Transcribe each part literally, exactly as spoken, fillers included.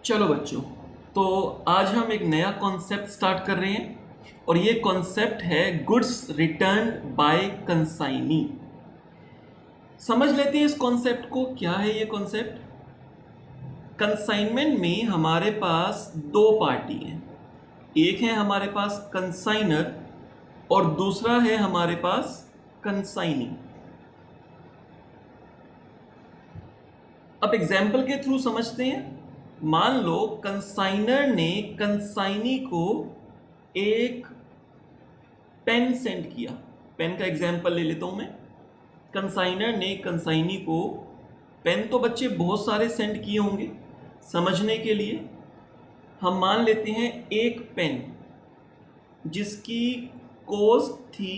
चलो बच्चों, तो आज हम एक नया कॉन्सेप्ट स्टार्ट कर रहे हैं और ये कॉन्सेप्ट है गुड्स रिटर्न बाय कंसाइनी। समझ लेते हैं इस कॉन्सेप्ट को। क्या है ये कॉन्सेप्ट? कंसाइनमेंट में हमारे पास दो पार्टी हैं। एक है हमारे पास कंसाइनर और दूसरा है हमारे पास कंसाइनी। अब एग्जाम्पल के थ्रू समझते हैं। मान लो कंसाइनर ने कंसाइनी को एक पेन सेंड किया। पेन का एग्जाम्पल ले लेता हूं मैं। कंसाइनर ने कंसाइनी को पेन, तो बच्चे बहुत सारे सेंड किए होंगे। समझने के लिए हम मान लेते हैं एक पेन जिसकी कॉस्ट थी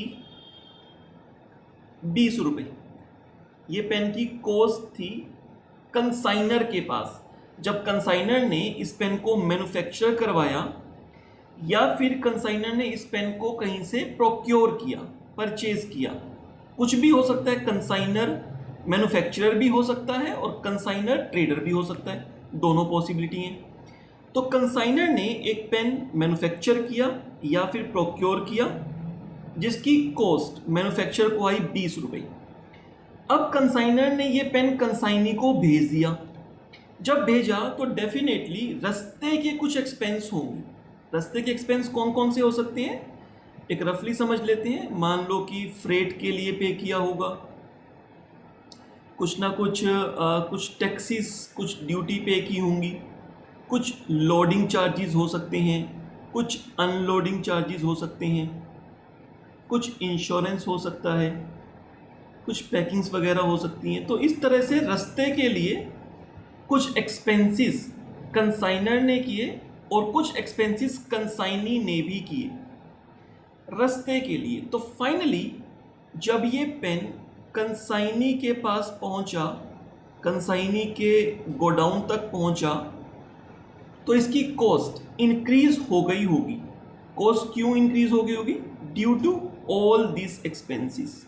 बीस रुपए। ये पेन की कॉस्ट थी कंसाइनर के पास। जब कंसाइनर ने इस पेन को मैन्युफैक्चर करवाया या फिर कंसाइनर ने इस पेन को कहीं से प्रोक्योर किया, परचेज किया, कुछ भी हो सकता है। कंसाइनर मैन्युफैक्चरर भी हो सकता है और कंसाइनर ट्रेडर भी हो सकता है, दोनों पॉसिबिलिटी हैं। तो कंसाइनर ने एक पेन मैन्युफैक्चर किया या फिर प्रोक्योर किया जिसकी कॉस्ट मैन्युफैक्चर को आई बीस रुपए। अब कंसाइनर ने ये पेन कंसाइनी को भेज दिया। जब भेजा तो डेफिनेटली रास्ते के कुछ एक्सपेंस होंगे। रास्ते के एक्सपेंस कौन कौन से हो सकते हैं, एक रफली समझ लेते हैं। मान लो कि फ्रेट के लिए पे किया होगा, कुछ ना कुछ आ, कुछ टैक्सीज, कुछ ड्यूटी पे की होंगी, कुछ लोडिंग चार्जेस हो सकते हैं, कुछ अनलोडिंग चार्जेस हो सकते हैं, कुछ इंश्योरेंस हो सकता है, कुछ पैकिंग्स वगैरह हो सकती हैं। तो इस तरह से रास्ते के लिए कुछ एक्सपेंसेस कंसाइनर ने किए और कुछ एक्सपेंसेस कंसाइनी ने भी किए रास्ते के लिए। तो फाइनली जब ये पेन कंसाइनी के पास पहुंचा, कंसाइनी के गोडाउन तक पहुंचा, तो इसकी कॉस्ट इंक्रीज हो गई होगी। कॉस्ट क्यों इंक्रीज हो गई होगी? Due to all this expenses.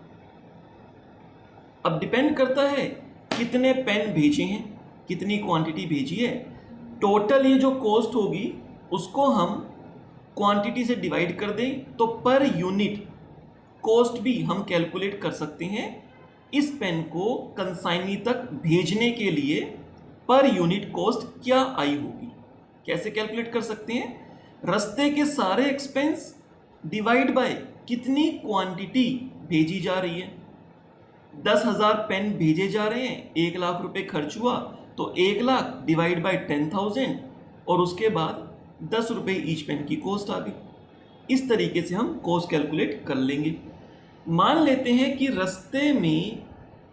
अब डिपेंड करता है कितने पेन भेजे हैं, कितनी क्वांटिटी भेजी है। टोटल ये जो कॉस्ट होगी उसको हम क्वांटिटी से डिवाइड कर दें तो पर यूनिट कॉस्ट भी हम कैलकुलेट कर सकते हैं। इस पेन को कंसाइनी तक भेजने के लिए पर यूनिट कॉस्ट क्या आई होगी। कैसे कैलकुलेट कर सकते हैं? रास्ते के सारे एक्सपेंस डिवाइड बाय कितनी क्वांटिटी भेजी जा रही है। दस हजार पेन भेजे जा रहे हैं, एक लाख रुपए खर्च हुआ, तो एक lakh divide by ten thousand और उसके बाद दस रुपए ईच पेन की कॉस्ट आ गई। इस तरीके से हम कॉस्ट कैलकुलेट कर लेंगे। मान लेते हैं कि रास्ते में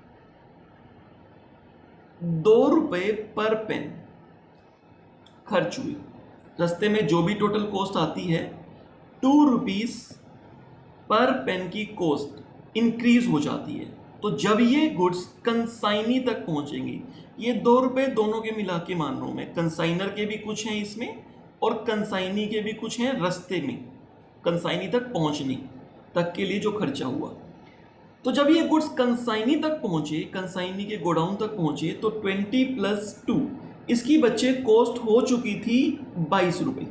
दो रुपए पर पेन खर्च हुई। रास्ते में जो भी टोटल कॉस्ट आती है, टू रुपीस पर पेन की कॉस्ट इंक्रीज हो जाती है। तो जब ये गुड्स कंसाइनी तक पहुंचेंगे, ये दो रुपए दोनों के मिला के मान रहा हूं मैं, कंसाइनर के भी कुछ हैं इसमें और कंसाइनी के भी कुछ हैं रास्ते में कंसाइनी तक पहुंचने तक के लिए जो खर्चा हुआ। तो जब ये गुड्स कंसाइनी तक पहुंचे, कंसाइनी के गोडाउन तक पहुंचे, तो ट्वेंटी प्लस टू इसकी बच्चे कॉस्ट हो चुकी थी बाईस रुपए।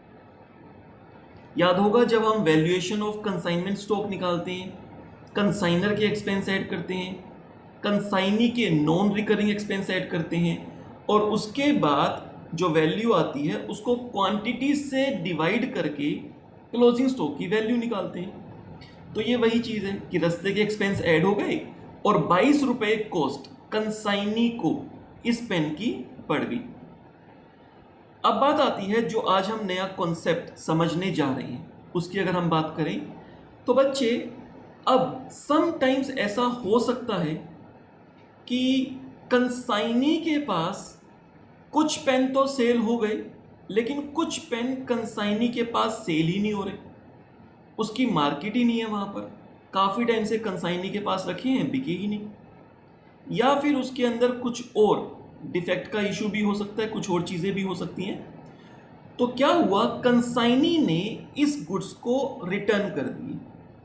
याद होगा जब हम वैल्यूएशन ऑफ कंसाइनमेंट स्टॉक निकालते हैं, कंसाइनर के एक्सपेंस ऐड करते हैं, कंसाइनी के नॉन रिकरिंग एक्सपेंस ऐड करते हैं और उसके बाद जो वैल्यू आती है उसको क्वांटिटी से डिवाइड करके क्लोजिंग स्टॉक की वैल्यू निकालते हैं। तो ये वही चीज़ है कि रास्ते के एक्सपेंस ऐड हो गए और बाईस रुपए कॉस्ट कंसाइनी को इस पेन की पड़ गई। अब बात आती है जो आज हम नया कॉन्सेप्ट समझने जा रहे हैं, उसकी अगर हम बात करें तो बच्चे, अब समटाइम्स ऐसा हो सकता है कि कंसाइनी के पास कुछ पेन तो सेल हो गए लेकिन कुछ पेन कंसाइनी के पास सेल ही नहीं हो रहे, उसकी मार्केट ही नहीं है वहाँ पर। काफ़ी टाइम से कंसाइनी के पास रखे हैं, बिके ही नहीं, या फिर उसके अंदर कुछ और डिफेक्ट का इशू भी हो सकता है, कुछ और चीज़ें भी हो सकती हैं। तो क्या हुआ, कंसाइनी ने इस गुड्स को रिटर्न कर दिए,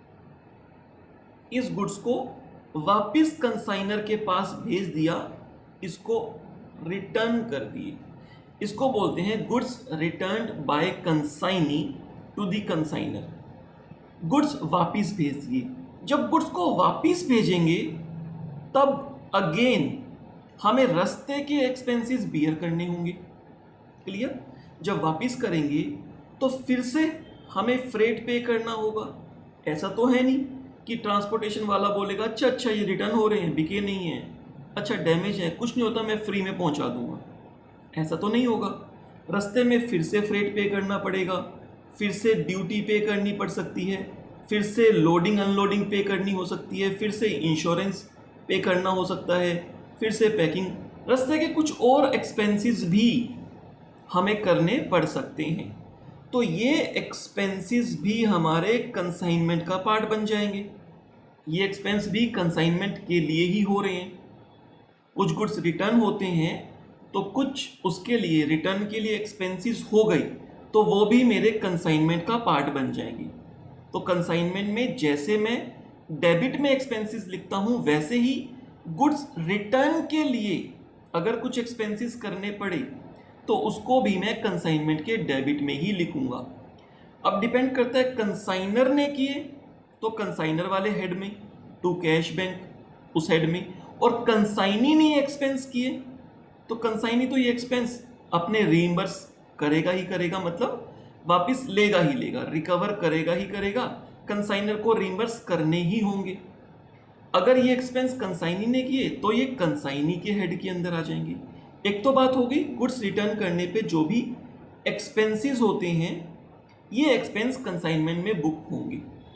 इस गुड्स को वापस कंसाइनर के पास भेज दिया, इसको रिटर्न कर दिए। इसको बोलते हैं goods returned by consignee to the consignor. Goods वापिस भेज दिए। जब गुड्स को वापिस भेजेंगे तब अगेन हमें रास्ते के एक्सपेंसेस बियर करने होंगे। क्लियर? जब वापिस करेंगे तो फिर से हमें फ्रेट पे करना होगा। ऐसा तो है नहीं कि ट्रांसपोर्टेशन वाला बोलेगा अच्छा अच्छा ये रिटर्न हो रहे हैं, बिके नहीं है, अच्छा डैमेज है, कुछ नहीं होता, मैं फ्री में पहुंचा दूंगा। ऐसा तो नहीं होगा। रास्ते में फिर से फ्रेट पे करना पड़ेगा, फिर से ड्यूटी पे करनी पड़ सकती है, फिर से लोडिंग अनलोडिंग पे करनी हो सकती है, फिर से इंश्योरेंस पे करना हो सकता है, फिर से पैकिंग, रास्ते के कुछ और एक्सपेंसेस भी हमें करने पड़ सकते हैं। तो ये एक्सपेंसेस भी हमारे कंसाइनमेंट का पार्ट बन जाएंगे। ये एक्सपेंस भी कंसाइनमेंट के लिए ही हो रहे हैं। कुछ गुड्स रिटर्न होते हैं तो कुछ उसके लिए रिटर्न के लिए एक्सपेंसेस हो गई तो वो भी मेरे कंसाइनमेंट का पार्ट बन जाएंगे। तो कंसाइनमेंट में जैसे मैं डेबिट में एक्सपेंसेस लिखता हूं वैसे ही गुड्स रिटर्न के लिए अगर कुछ एक्सपेंसेस करने पड़े तो उसको भी मैं कंसाइनमेंट के डेबिट में ही लिखूंगा। अब डिपेंड करता है कंसाइनर ने किए तो कंसाइनर वाले हेड में, टू कैश बैंक उस हेड में, और कंसाइनी ने एक्सपेंस किए तो कंसाइनी तो ये एक्सपेंस अपने रीइंबर्स करेगा ही करेगा, मतलब वापस लेगा ही लेगा, रिकवर करेगा ही करेगा, कंसाइनर को रीइंबर्स करने ही होंगे। अगर ये एक्सपेंस कंसाइनी ने किए तो ये कंसाइनी के हेड के अंदर आ जाएंगे। एक तो बात होगी गुड्स रिटर्न करने पे जो भी एक्सपेंसेस होते हैं ये एक्सपेंस कंसाइनमेंट में बुक होंगे।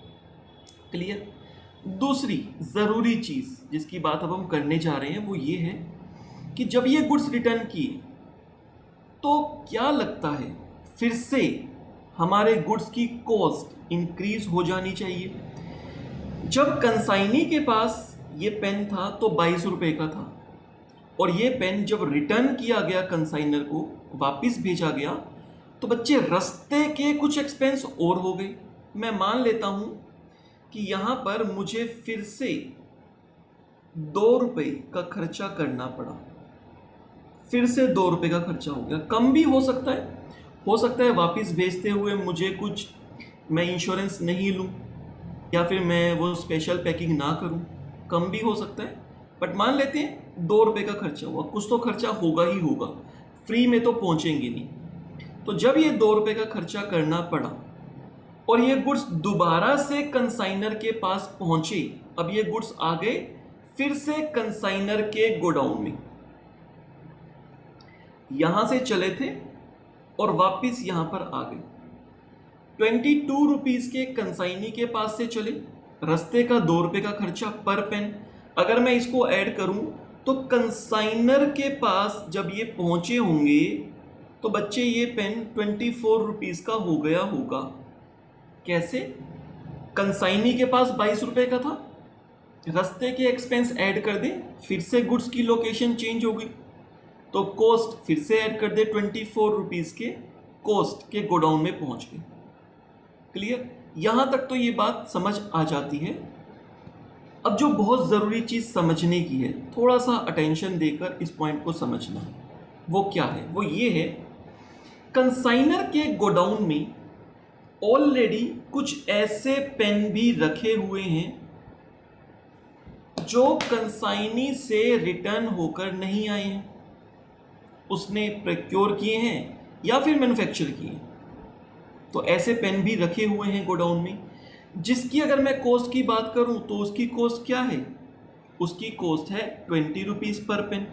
क्लियर? दूसरी ज़रूरी चीज़ जिसकी बात अब हम करने जा रहे हैं वो ये है कि जब ये गुड्स रिटर्न किए तो क्या लगता है फिर से हमारे गुड्स की कॉस्ट इंक्रीज हो जानी चाहिए। जब कंसाइनी के पास ये पेन था तो बाईस रुपए का था और ये पेन जब रिटर्न किया गया कंसाइनर को, वापस भेजा गया, तो बच्चे रास्ते के कुछ एक्सपेंस और हो गए। मैं मान लेता हूं कि यहां पर मुझे फिर से दो रुपए का खर्चा करना पड़ा, फिर से दो रुपए का खर्चा हो गया। कम भी हो सकता है, हो सकता है वापस भेजते हुए मुझे कुछ मैं इंश्योरेंस नहीं लूं या फिर मैं वो स्पेशल पैकिंग ना करूं, कम भी हो सकता है। बट मान लेते हैं दो रुपए का खर्चा हुआ, कुछ तो खर्चा होगा ही होगा, फ्री में तो पहुंचेंगे नहीं। तो जब ये दो रुपए का खर्चा करना पड़ा और ये गुड्स दोबारा से कंसाइनर के पास पहुंचे, अब ये गुड्स आ गए फिर से कंसाइनर के गोडाउन में, यहां से चले थे और वापस यहां पर आ गए। ट्वेंटी टू रुपीज के कंसाइनी के पास से चले, रास्ते का दो रुपए का खर्चा पर पेन, अगर मैं इसको ऐड करूं तो कंसाइनर के पास जब ये पहुंचे होंगे तो बच्चे ये पेन ट्वेंटी फोर रुपीज का हो गया होगा। कैसे? कंसाइनी के पास बाईस रुपए का था, रास्ते के एक्सपेंस ऐड कर दे, फिर से गुड्स की लोकेशन चेंज हो गई तो कॉस्ट फिर से ऐड कर दे, ट्वेंटी फोर रुपीज के कॉस्ट के गोडाउन में पहुंच गए। क्लियर? यहां तक तो ये बात समझ आ जाती है। अब जो बहुत ज़रूरी चीज़ समझने की है, थोड़ा सा अटेंशन देकर इस पॉइंट को समझना, वो क्या है? वो ये है कंसाइनर के गोडाउन में ऑलरेडी कुछ ऐसे पेन भी रखे हुए हैं जो कंसाइनी से रिटर्न होकर नहीं आए हैं, उसने प्रोक्योर किए हैं या फिर मैन्युफैक्चर किए हैं। तो ऐसे पेन भी रखे हुए हैं गोडाउन में, जिसकी अगर मैं कॉस्ट की बात करूं तो उसकी कॉस्ट क्या है? उसकी कॉस्ट है twenty rupees per pen.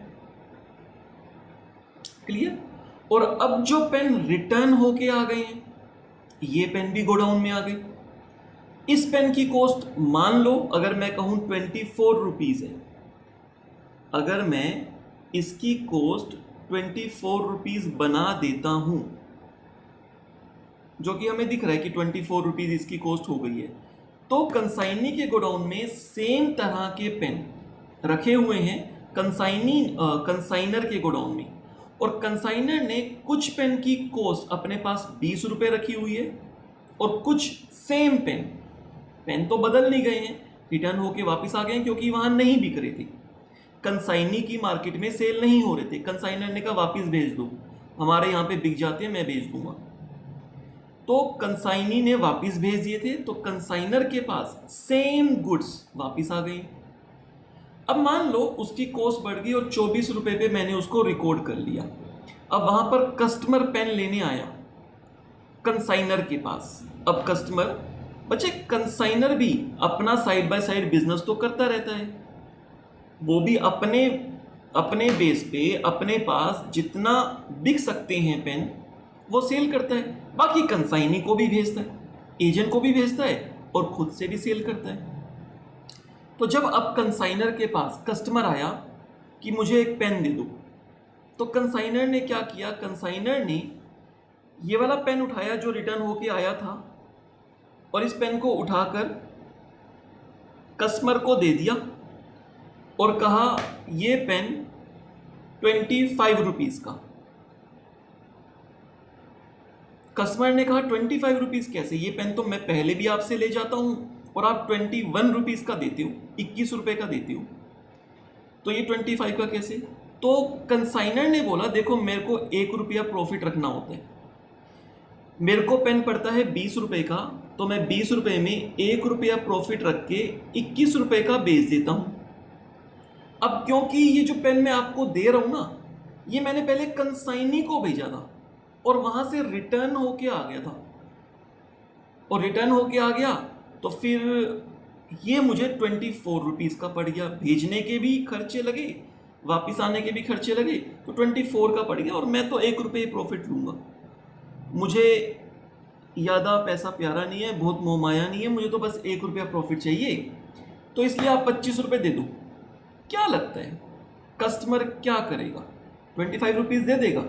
Clear? और अब जो पेन रिटर्न होके आ गए हैं, ये पेन भी गोडाउन में आ गए। इस पेन की कॉस्ट मान लो अगर मैं कहूं ट्वेंटी फोर रुपीज है, अगर मैं इसकी कॉस्ट ट्वेंटी फोर रुपीज बना देता हूं, जो कि हमें दिख रहा है कि ट्वेंटी फोर रुपीज इसकी कॉस्ट हो गई है, तो कंसाइनी के गोडाउन में सेम तरह के पेन रखे हुए हैं कंसाइनी कंसाइनर के गोडाउन में, और कंसाइनर ने कुछ पेन की कॉस्ट अपने पास बीस रुपए रखी हुई है और कुछ सेम पेन, पेन तो बदल नहीं गए हैं, रिटर्न होके वापस आ गए हैं क्योंकि वहां नहीं बिक रहे थे, कंसाइनी की मार्केट में सेल नहीं हो रहे थे, कंसाइनर ने कहा वापस भेज दो, हमारे यहाँ पे बिक जाते हैं, मैं बेच दूंगा। तो कंसाइनी ने वापस भेज दिए थे, तो कंसाइनर के पास सेम गुड्स वापस आ गई। अब मान लो उसकी कॉस्ट बढ़ गई और चौबीस रुपए पे मैंने उसको रिकॉर्ड कर लिया। अब वहां पर कस्टमर पेन लेने आया कंसाइनर के पास। अब कस्टमर, बच्चे कंसाइनर भी अपना साइड बाय साइड बिजनेस तो करता रहता है, वो भी अपने अपने बेस पे अपने पास जितना बिक सकते हैं पेन वो सेल करता है, बाकी कंसाइनी को भी भेजता है, एजेंट को भी भेजता है और खुद से भी सेल करता है। तो जब अब कंसाइनर के पास कस्टमर आया कि मुझे एक पेन दे दो, तो कंसाइनर ने क्या किया, कंसाइनर ने ये वाला पेन उठाया जो रिटर्न होके आया था और इस पेन को उठाकर कस्टमर को दे दिया और कहा ये पेन ट्वेंटी फाइव रुपीज का। कस्टमर ने कहा ट्वेंटी फाइव रुपीज कैसे, ये पेन तो मैं पहले भी आपसे ले जाता हूं और आप ट्वेंटी वन रुपीज का देते हो, इक्कीस रुपए का देते हो, तो ये ट्वेंटी फाइव का कैसे। तो कंसाइनर ने बोला देखो मेरे को एक रुपया प्रॉफिट रखना होता है, मेरे को पेन पड़ता है बीस रुपए का, तो मैं बीस रुपए में एक रुपया प्रॉफिट रख के इक्कीस रुपए का बेच देता हूं। अब क्योंकि ये जो पेन मैं आपको दे रहा हूं ना, ये मैंने पहले कंसाइनी को भेजा था और वहां से रिटर्न होके आ गया था, और रिटर्न होके आ गया तो फिर ये मुझे ट्वेंटी फोर रुपीज का पड़ गया, भेजने के भी खर्चे लगे, वापिस आने के भी खर्चे लगे, तो ट्वेंटी फोर का पड़ गया और मैं तो एक रुपये प्रॉफिट लूंगा। मुझे ज़्यादा पैसा प्यारा नहीं है, बहुत मोहमाया नहीं है, मुझे तो बस एक रुपया प्रॉफिट चाहिए, तो इसलिए आप पच्चीस रुपये दे दो। क्या लगता है कस्टमर क्या करेगा, ट्वेंटी फाइव रुपीज़ दे देगा?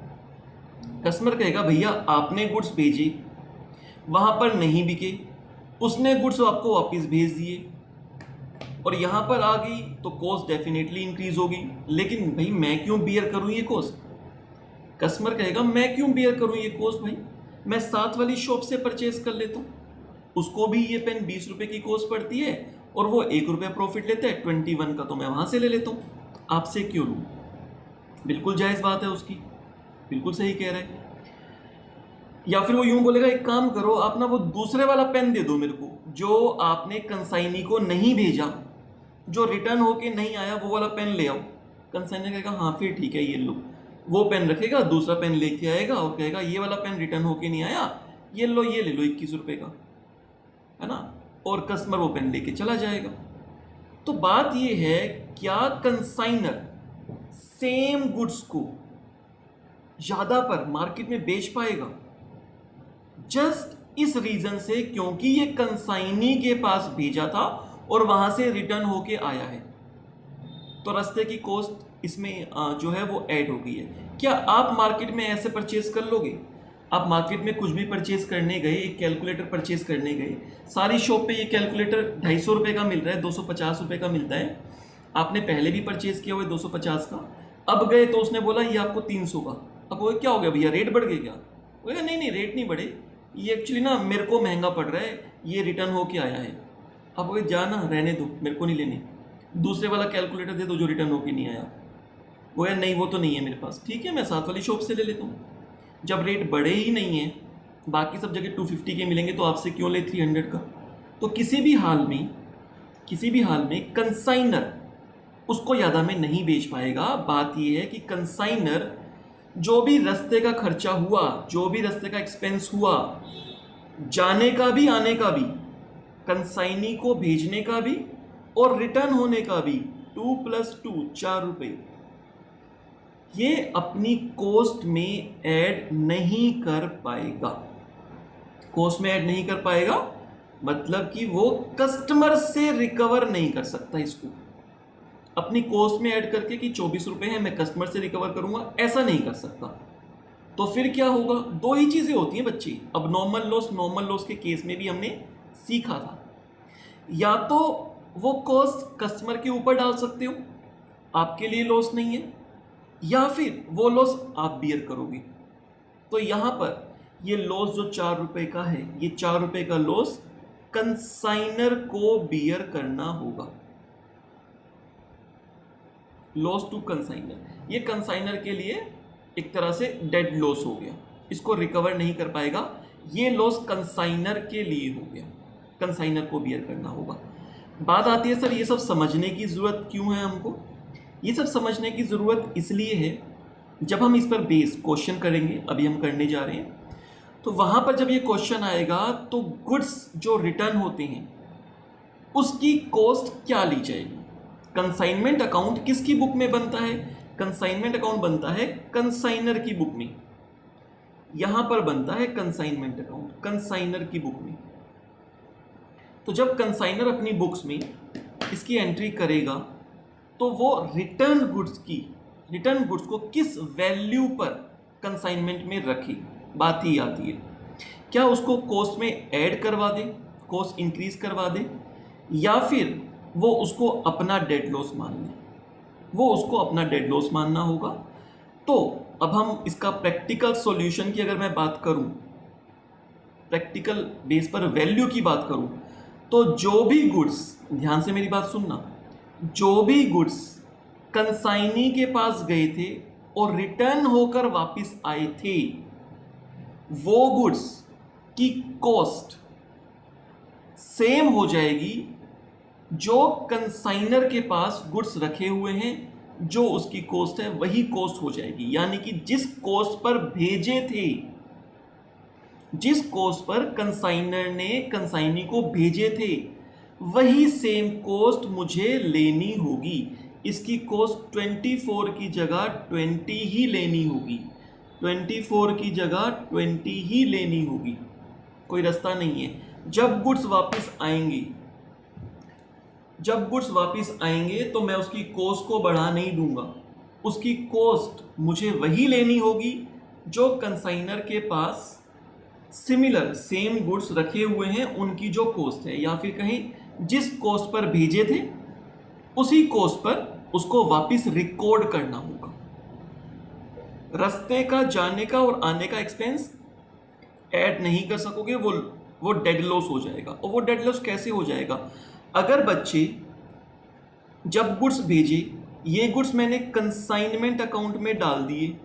कस्टमर कहेगा भैया आपने गुड्स भेजे, वहां पर नहीं बिके, उसने गुड्स आपको वापस भेज दिए और यहां पर आ गई तो कॉस्ट डेफिनेटली इंक्रीज होगी, लेकिन भाई मैं क्यों बियर करूं ये कॉस्ट? कस्टमर कहेगा मैं क्यों बियर करूं ये कॉस्ट, भाई मैं साथ वाली शॉप से परचेज कर लेता हूं, उसको भी ये पेन बीस रुपए की कॉस्ट पड़ती है और वो एक रुपया प्रॉफिट लेता है, ट्वेंटी वन का तो मैं वहां से ले लेता हूं, आपसे क्यों लूं? बिल्कुल जायज बात है उसकी, बिल्कुल सही कह रहे हैं। या फिर वो यूं बोलेगा एक काम करो आप ना वो दूसरे वाला पेन दे दो मेरे को, जो आपने कंसाइनी को नहीं भेजा, जो रिटर्न होके नहीं आया, वो वाला पेन ले आओ। कंसाइनर कहेगा हाँ फिर ठीक है ये लो, वो पेन रखेगा, दूसरा पेन लेके आएगा और कहेगा ये वाला पेन रिटर्न होके नहीं आया, ये लो ये ले लो इक्कीस रुपए का, है ना, और कस्टमर वो पेन लेके चला जाएगा। तो बात ये है क्या कंसाइनर सेम गुड्स को ज्यादा पर मार्केट में बेच पाएगा? जस्ट इस रीजन से क्योंकि ये कंसाइनी के पास भेजा था और वहां से रिटर्न होके आया है, तो रास्ते की कॉस्ट इसमें जो है वो ऐड हो गई है। क्या आप मार्केट में ऐसे परचेज कर लोगे? आप मार्केट में कुछ भी परचेज करने गए, एक कैलकुलेटर परचेज करने गए, सारी शॉप पे ये कैलकुलेटर ढाई सौ रुपये का मिल रहा है, दो सौ पचास रुपये का मिलता है, आपने पहले भी परचेज किया हुआ है दो सौ पचास का, अब गए तो उसने बोला ये आपको तीन सौ का। अब वो क्या हो गया भैया, रेट बढ़ गए क्या? बोलेगा नहीं नहीं रेट नहीं बढ़े, ये एक्चुअली ना मेरे को महंगा पड़ रहा है, ये रिटर्न होके आया है। अब वो जाना रहने दो, मेरे को नहीं लेनी, दूसरे वाला कैलकुलेटर दे दो जो रिटर्न होके नहीं आया। वो यार नहीं वो तो नहीं है मेरे पास, ठीक है मैं साथ वाली शॉप से ले लेता हूँ। जब रेट बढ़े ही नहीं है, बाकी सब जगह टू फिफ्टी के मिलेंगे तो आपसे क्यों ले थ्री हंड्रेड का? तो किसी भी हाल में किसी भी हाल में कंसाइनर उसको ज़्यादा में नहीं बेच पाएगा। बात यह है कि कंसाइनर जो भी रास्ते का खर्चा हुआ, जो भी रास्ते का एक्सपेंस हुआ, जाने का भी आने का भी, कंसाइनी को भेजने का भी और रिटर्न होने का भी, टू प्लस टू चार रुपए, ये अपनी कॉस्ट में ऐड नहीं कर पाएगा। कॉस्ट में ऐड नहीं कर पाएगा मतलब कि वो कस्टमर से रिकवर नहीं कर सकता इसको अपनी कॉस्ट में ऐड करके कि चौबीस रुपए है मैं कस्टमर से रिकवर करूंगा, ऐसा नहीं कर सकता। तो फिर क्या होगा? दो ही चीजें होती हैं बच्ची। अब नॉर्मल लॉस नॉर्मल लॉस के केस में भी हमने सीखा था, या तो वो कॉस्ट कस्टमर के ऊपर डाल सकते हो, आपके लिए लॉस नहीं है, या फिर वो लॉस आप बियर करोगे। तो यहां पर ये लॉस जो चार रुपए का है, ये चार रुपए का लॉस कंसाइनर को बियर करना होगा। लॉस टू कंसाइनर, ये कंसाइनर के लिए एक तरह से डेड लॉस हो गया, इसको रिकवर नहीं कर पाएगा। ये लॉस कंसाइनर के लिए हो गया, कंसाइनर को बियर करना होगा। बात आती है सर ये सब समझने की ज़रूरत क्यों है हमको? ये सब समझने की ज़रूरत इसलिए है, जब हम इस पर बेस क्वेश्चन करेंगे, अभी हम करने जा रहे हैं, तो वहाँ पर जब ये क्वेश्चन आएगा तो गुड्स जो रिटर्न होते हैं उसकी कॉस्ट क्या ली जाएगी। कंसाइनमेंट अकाउंट किसकी बुक में बनता है? कंसाइनमेंट अकाउंट बनता है कंसाइनर की बुक में। यहां पर बनता है कंसाइनमेंट अकाउंट कंसाइनर की बुक में। तो जब कंसाइनर अपनी बुक्स में इसकी एंट्री करेगा तो वो रिटर्न गुड्स की रिटर्न गुड्स को किस वैल्यू पर कंसाइनमेंट में रखे, बात ही आती है। क्या उसको कॉस्ट में ऐड करवा दे, कॉस्ट इंक्रीज करवा दे, या फिर वो उसको अपना डेड लॉस मान ले, वो उसको अपना डेड लॉस मानना होगा। तो अब हम इसका प्रैक्टिकल सॉल्यूशन की अगर मैं बात करूं, प्रैक्टिकल बेस पर वैल्यू की बात करूं, तो जो भी गुड्स, ध्यान से मेरी बात सुनना, जो भी गुड्स कंसाइनी के पास गए थे और रिटर्न होकर वापस आए थे, वो गुड्स की कॉस्ट सेम हो जाएगी जो कंसाइनर के पास गुड्स रखे हुए हैं, जो उसकी कॉस्ट है वही कॉस्ट हो जाएगी। यानी कि जिस कॉस्ट पर भेजे थे, जिस कॉस्ट पर कंसाइनर ने कंसाइनी को भेजे थे, वही सेम कॉस्ट मुझे लेनी होगी। इसकी कॉस्ट चौबीस की जगह बीस ही लेनी होगी, चौबीस की जगह बीस ही लेनी होगी, कोई रास्ता नहीं है। जब गुड्स वापस आएंगे जब गुड्स वापस आएंगे तो मैं उसकी कॉस्ट को बढ़ा नहीं दूंगा, उसकी कॉस्ट मुझे वही लेनी होगी जो कंसाइनर के पास सिमिलर सेम गुड्स रखे हुए हैं उनकी जो कॉस्ट है, या फिर कहीं जिस कॉस्ट पर भेजे थे उसी कॉस्ट पर उसको वापस रिकॉर्ड करना होगा। रास्ते का जाने का और आने का एक्सपेंस ऐड नहीं कर सकोगे, वो वो डेड लॉस हो जाएगा। और वो डेड लॉस कैसे हो जाएगा? अगर बच्चे जब गुड्स भेजे, ये गुड्स मैंने कंसाइनमेंट अकाउंट में डाल दिए,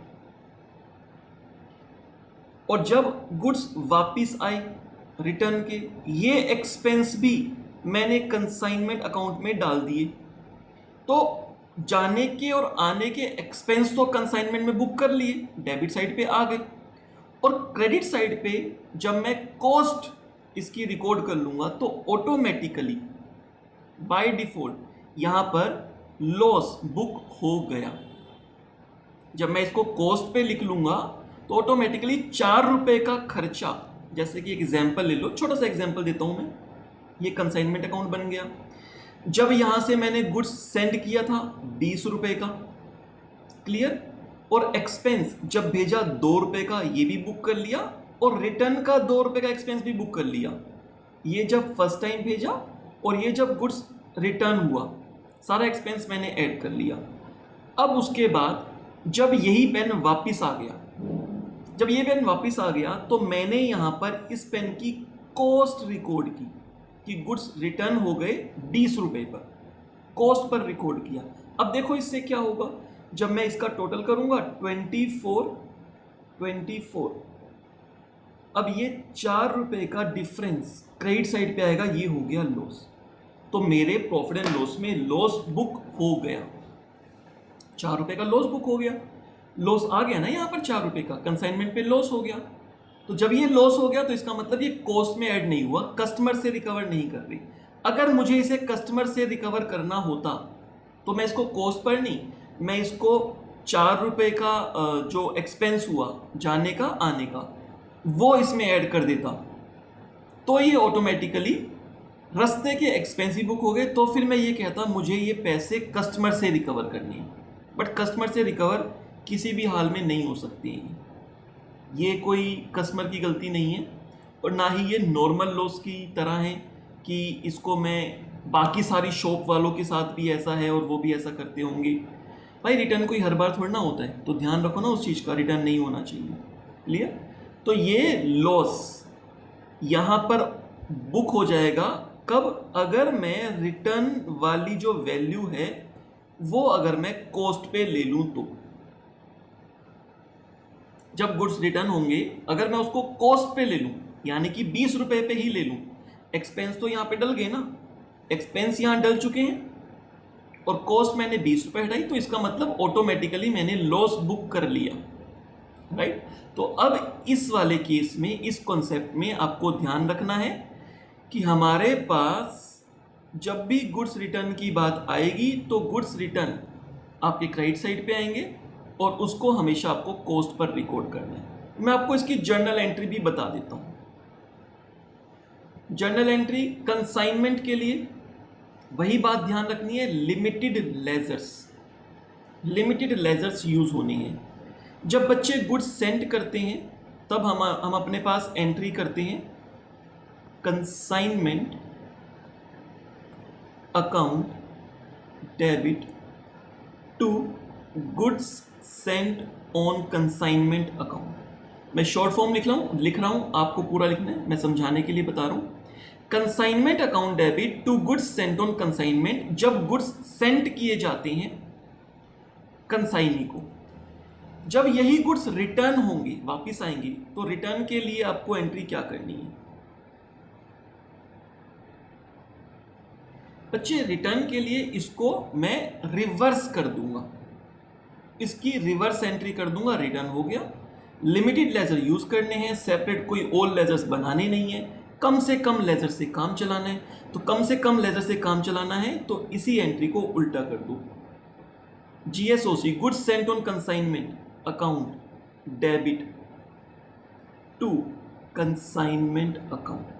और जब गुड्स वापस आए रिटर्न के, ये एक्सपेंस भी मैंने कंसाइनमेंट अकाउंट में डाल दिए, तो जाने के और आने के एक्सपेंस तो कंसाइनमेंट में बुक कर लिए, डेबिट साइड पे आ गए। और क्रेडिट साइड पे जब मैं कॉस्ट इसकी रिकॉर्ड कर लूंगा तो ऑटोमेटिकली बाय डिफॉल्ट यहां पर लॉस बुक हो गया। जब मैं इसको कॉस्ट पे लिख लूंगा तो ऑटोमेटिकली चार रुपए का खर्चा, जैसे कि एग्जांपल ले लो, छोटा सा एग्जांपल देता हूं मैं, ये कंसाइनमेंट अकाउंट बन गया। जब यहां से मैंने गुड्स सेंड किया था बीस रुपए का, क्लियर, और एक्सपेंस जब भेजा दो रुपए का, ये भी बुक कर लिया, और रिटर्न का दो रुपए का एक्सपेंस भी बुक कर लिया। ये जब फर्स्ट टाइम भेजा और ये जब गुड्स रिटर्न हुआ, सारा एक्सपेंस मैंने ऐड कर लिया। अब उसके बाद जब यही पेन वापस आ गया, जब ये पेन वापस आ गया तो मैंने यहाँ पर इस पेन की कॉस्ट रिकॉर्ड की कि गुड्स रिटर्न हो गए बीस रुपए पर, कॉस्ट पर रिकॉर्ड किया। अब देखो इससे क्या होगा, जब मैं इसका टोटल करूंगा चौबीस चौबीस, अब ये चार रुपए का डिफरेंस क्रेडिट साइड पे आएगा, ये हो गया लॉस। तो मेरे प्रॉफिट एंड लॉस में लॉस बुक हो गया, चार रुपए का लॉस बुक हो गया, लॉस आ गया ना यहाँ पर चार रुपए का, कंसाइनमेंट पे लॉस हो गया। तो जब ये लॉस हो गया तो इसका मतलब ये कॉस्ट में ऐड नहीं हुआ, कस्टमर से रिकवर नहीं कर रही। अगर मुझे इसे कस्टमर से रिकवर करना होता तो मैं इसको कॉस्ट पर नहीं, मैं इसको चार रुपए का जो एक्सपेंस हुआ जाने का आने का, वो इसमें ऐड कर देता, तो ये ऑटोमेटिकली रास्ते के एक्सपेंस ही बुक हो गए। तो फिर मैं ये कहता मुझे ये पैसे कस्टमर से रिकवर करने हैं, बट कस्टमर से रिकवर किसी भी हाल में नहीं हो सकती है। ये कोई कस्टमर की गलती नहीं है, और ना ही ये नॉर्मल लॉस की तरह है कि इसको मैं, बाकी सारी शॉप वालों के साथ भी ऐसा है और वो भी ऐसा करते होंगे। भाई रिटर्न कोई हर बार थोड़ा ना होता है, तो ध्यान रखो ना उस चीज़ का, रिटर्न नहीं होना चाहिए, क्लियर। तो ये लॉस यहाँ पर बुक हो जाएगा कब? अगर मैं रिटर्न वाली जो वैल्यू है वो अगर मैं कॉस्ट पे ले लूँ तो। जब गुड्स रिटर्न होंगे, अगर मैं उसको कॉस्ट पे ले लूं, यानी कि बीस रुपए पे ही ले लूं, एक्सपेंस तो यहां पे डल गए ना, एक्सपेंस यहां डल चुके हैं और कॉस्ट मैंने बीस रुपए हटाई, तो इसका मतलब ऑटोमेटिकली मैंने लॉस बुक कर लिया, राइट। तो अब इस वाले केस में, इस कॉन्सेप्ट में आपको ध्यान रखना है कि हमारे पास जब भी गुड्स रिटर्न की बात आएगी तो गुड्स रिटर्न आपके क्रेडिट साइड पे आएंगे और उसको हमेशा आपको कॉस्ट पर रिकॉर्ड करना है। मैं आपको इसकी जर्नल एंट्री भी बता देता हूं। जर्नल एंट्री कंसाइनमेंट के लिए वही बात ध्यान रखनी है, limited ledgers, limited ledgers use होनी है। जब बच्चे गुड्स सेंड करते हैं तब हम हम अपने पास एंट्री करते हैं consignment account debit to goods sent on consignment account. मैं शॉर्ट फॉर्म लिख रहा हूं लिख रहा हूं आपको पूरा लिखना है, मैं समझाने के लिए बता रहा हूं। Consignment account debit to goods sent on consignment, जब गुड्स सेंट किए जाते हैं कंसाइनी को, जब यही गुड्स रिटर्न होंगे, वापस आएंगे, तो रिटर्न के लिए आपको एंट्री क्या करनी है बच्चे? रिटर्न के लिए इसको मैं रिवर्स कर दूंगा, इसकी रिवर्स एंट्री कर दूंगा, रिटर्न हो गया। लिमिटेड लेजर यूज करने हैं, सेपरेट कोई और लेजर्स बनाने नहीं है, कम से कम लेजर से काम चलाना है। तो कम से कम लेजर से काम चलाना है तो इसी एंट्री को उल्टा कर दो, GSOC goods sent on consignment account debit to consignment account.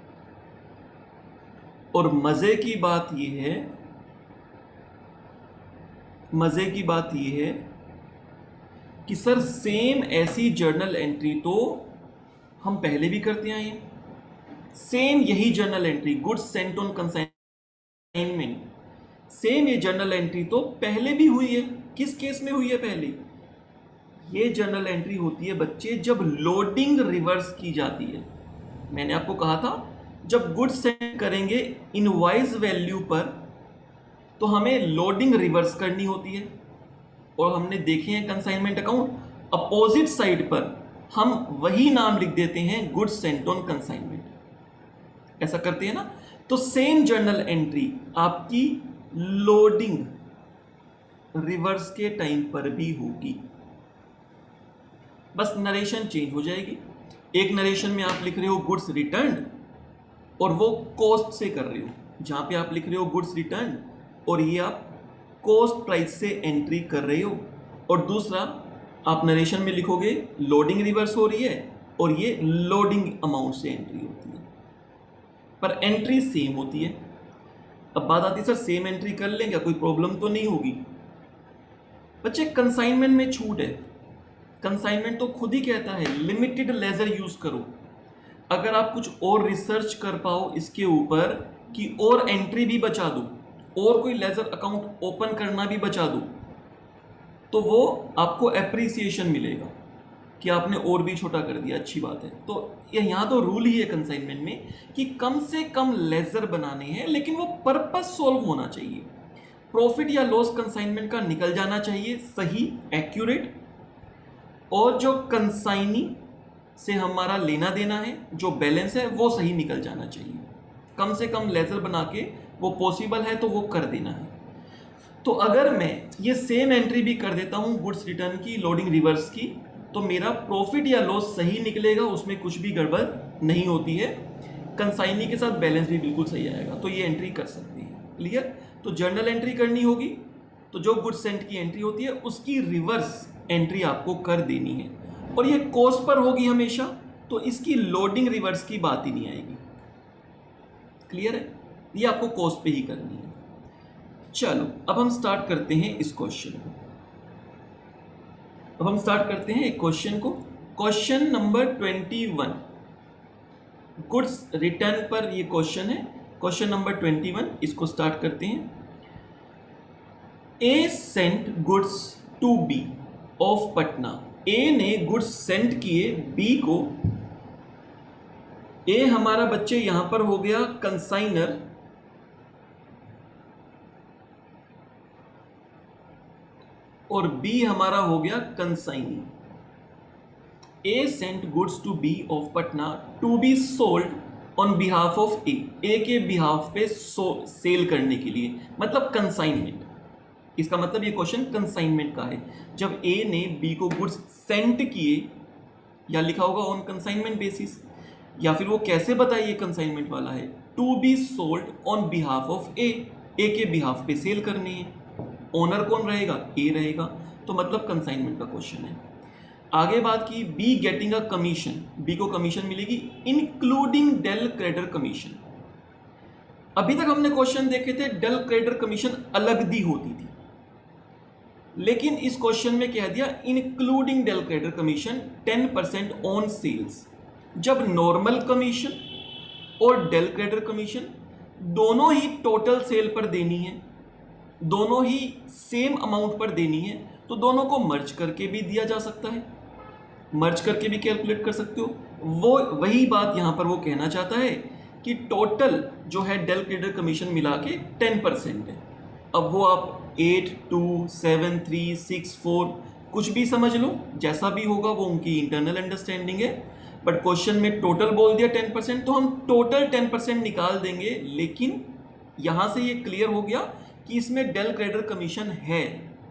और मजे की बात यह है, मजे की बात यह है कि सर सेम ऐसी जर्नल एंट्री तो हम पहले भी करते आए हैं, सेम यही journal entry goods sent on consignment, same ये जर्नल एंट्री तो पहले भी हुई है। किस केस में हुई है पहले? ये जर्नल एंट्री होती है बच्चे जब लोडिंग रिवर्स की जाती है। मैंने आपको कहा था जब गुड्स सेंड करेंगे इनवॉइस वैल्यू पर तो हमें लोडिंग रिवर्स करनी होती है, और हमने देखे हैं कंसाइनमेंट अकाउंट अपोजिट साइड पर हम वही नाम लिख देते हैं गुड्स सेंट ऑन कंसाइनमेंट, ऐसा करते हैं ना। तो सेम जर्नल एंट्री आपकी लोडिंग रिवर्स के टाइम पर भी होगी, बस नरेशन चेंज हो जाएगी। एक नरेशन में आप लिख रहे हो गुड्स रिटर्न और वो कॉस्ट से कर रहे हो, जहां पे आप लिख रहे हो गुड्स रिटर्न और ये आप कॉस्ट प्राइस से एंट्री कर रहे हो, और दूसरा आप नरेशन में लिखोगे लोडिंग रिवर्स हो रही है और ये लोडिंग अमाउंट से एंट्री होती है, पर एंट्री सेम होती है। अब बात आती है सर सेम एंट्री कर लें क्या, कोई प्रॉब्लम तो नहीं होगी? बच्चे कंसाइनमेंट में छूट है, कंसाइनमेंट तो खुद ही कहता है लिमिटेड लेजर यूज करो। अगर आप कुछ और रिसर्च कर पाओ इसके ऊपर कि और एंट्री भी बचा दो और कोई लेजर अकाउंट ओपन करना भी बचा दो, तो वो आपको एप्रिसिएशन मिलेगा कि आपने और भी छोटा कर दिया, अच्छी बात है। तो यहाँ तो रूल ही है कंसाइनमेंट में कि कम से कम लेजर बनाने हैं, लेकिन वो पर्पस सॉल्व होना चाहिए। प्रॉफिट या लॉस कंसाइनमेंट का निकल जाना चाहिए सही, एक्यूरेट, और जो कंसाइनी से हमारा लेना देना है, जो बैलेंस है, वो सही निकल जाना चाहिए। कम से कम लेजर बना के वो पॉसिबल है तो वो कर देना है। तो अगर मैं ये सेम एंट्री भी कर देता हूं गुड्स रिटर्न की, लोडिंग रिवर्स की, तो मेरा प्रॉफिट या लॉस सही निकलेगा, उसमें कुछ भी गड़बड़ नहीं होती है, कंसाइनी के साथ बैलेंस भी बिल्कुल सही आएगा। तो ये एंट्री कर सकती है, क्लियर। तो जर्नल एंट्री करनी होगी तो जो गुड्स सेंट की एंट्री होती है उसकी रिवर्स एंट्री आपको कर देनी है, और ये कॉस्ट पर होगी हमेशा, तो इसकी लोडिंग रिवर्स की बात ही नहीं आएगी, क्लियर है। ये आपको कॉस्ट पे ही करनी है। चलो अब हम स्टार्ट करते हैं इस क्वेश्चन को। अब हम स्टार्ट करते हैं एक क्वेश्चन को, question number twenty one, goods return पर ये क्वेश्चन है, क्वेश्चन नंबर ट्वेंटी वन। इसको स्टार्ट करते हैं। A sent goods to B of Patna, A ने गुड्स सेंड किए बी को। ए हमारा बच्चे यहां पर हो गया कंसाइनर, और बी हमारा हो गया consignee. A sent goods to B of Patna to be sold on behalf of A, A के बिहाफ पे सेल करने के लिए, मतलब कंसाइनमेंट। इसका मतलब ये क्वेश्चन कंसाइनमेंट का है। जब ए ने बी को गुड्स सेंट किए, या लिखा होगा ऑन कंसाइनमेंट बेसिस, या फिर वो कैसे बताइए कंसाइनमेंट वाला है, to be sold on behalf of A, A के बिहाफ पे सेल करनी है। ओनर कौन रहेगा? ए रहेगा, तो मतलब कंसाइनमेंट का क्वेश्चन है। आगे बात की B getting a commission, B को कमीशन मिलेगी इंक्लूडिंग डेल क्रेडिटर कमीशन। अभी तक हमने क्वेश्चन देखे थे डेल क्रेडिटर कमीशन अलग दी होती थी, लेकिन इस क्वेश्चन में कह दिया including del creditor commission ten percent on sales. जब नॉर्मल कमीशन और डेल क्रेडिटर कमीशन दोनों ही टोटल सेल पर देनी है, दोनों ही सेम अमाउंट पर देनी है, तो दोनों को मर्ज करके भी दिया जा सकता है, मर्ज करके भी कैलकुलेट कर सकते हो। वो वही बात यहां पर वो कहना चाहता है कि टोटल जो है डेल क्रेडिटर कमीशन मिला के टेन परसेंट है। अब वो आप eight two seven three six four कुछ भी समझ लो, जैसा भी होगा वो उनकी इंटरनल अंडरस्टैंडिंग है, बट क्वेश्चन में टोटल बोल दिया टेन परसेंट, तो हम टोटल टेन परसेंट निकाल देंगे। लेकिन यहां से ये क्लियर हो गया कि इसमें डेल क्रेडिटर कमीशन है,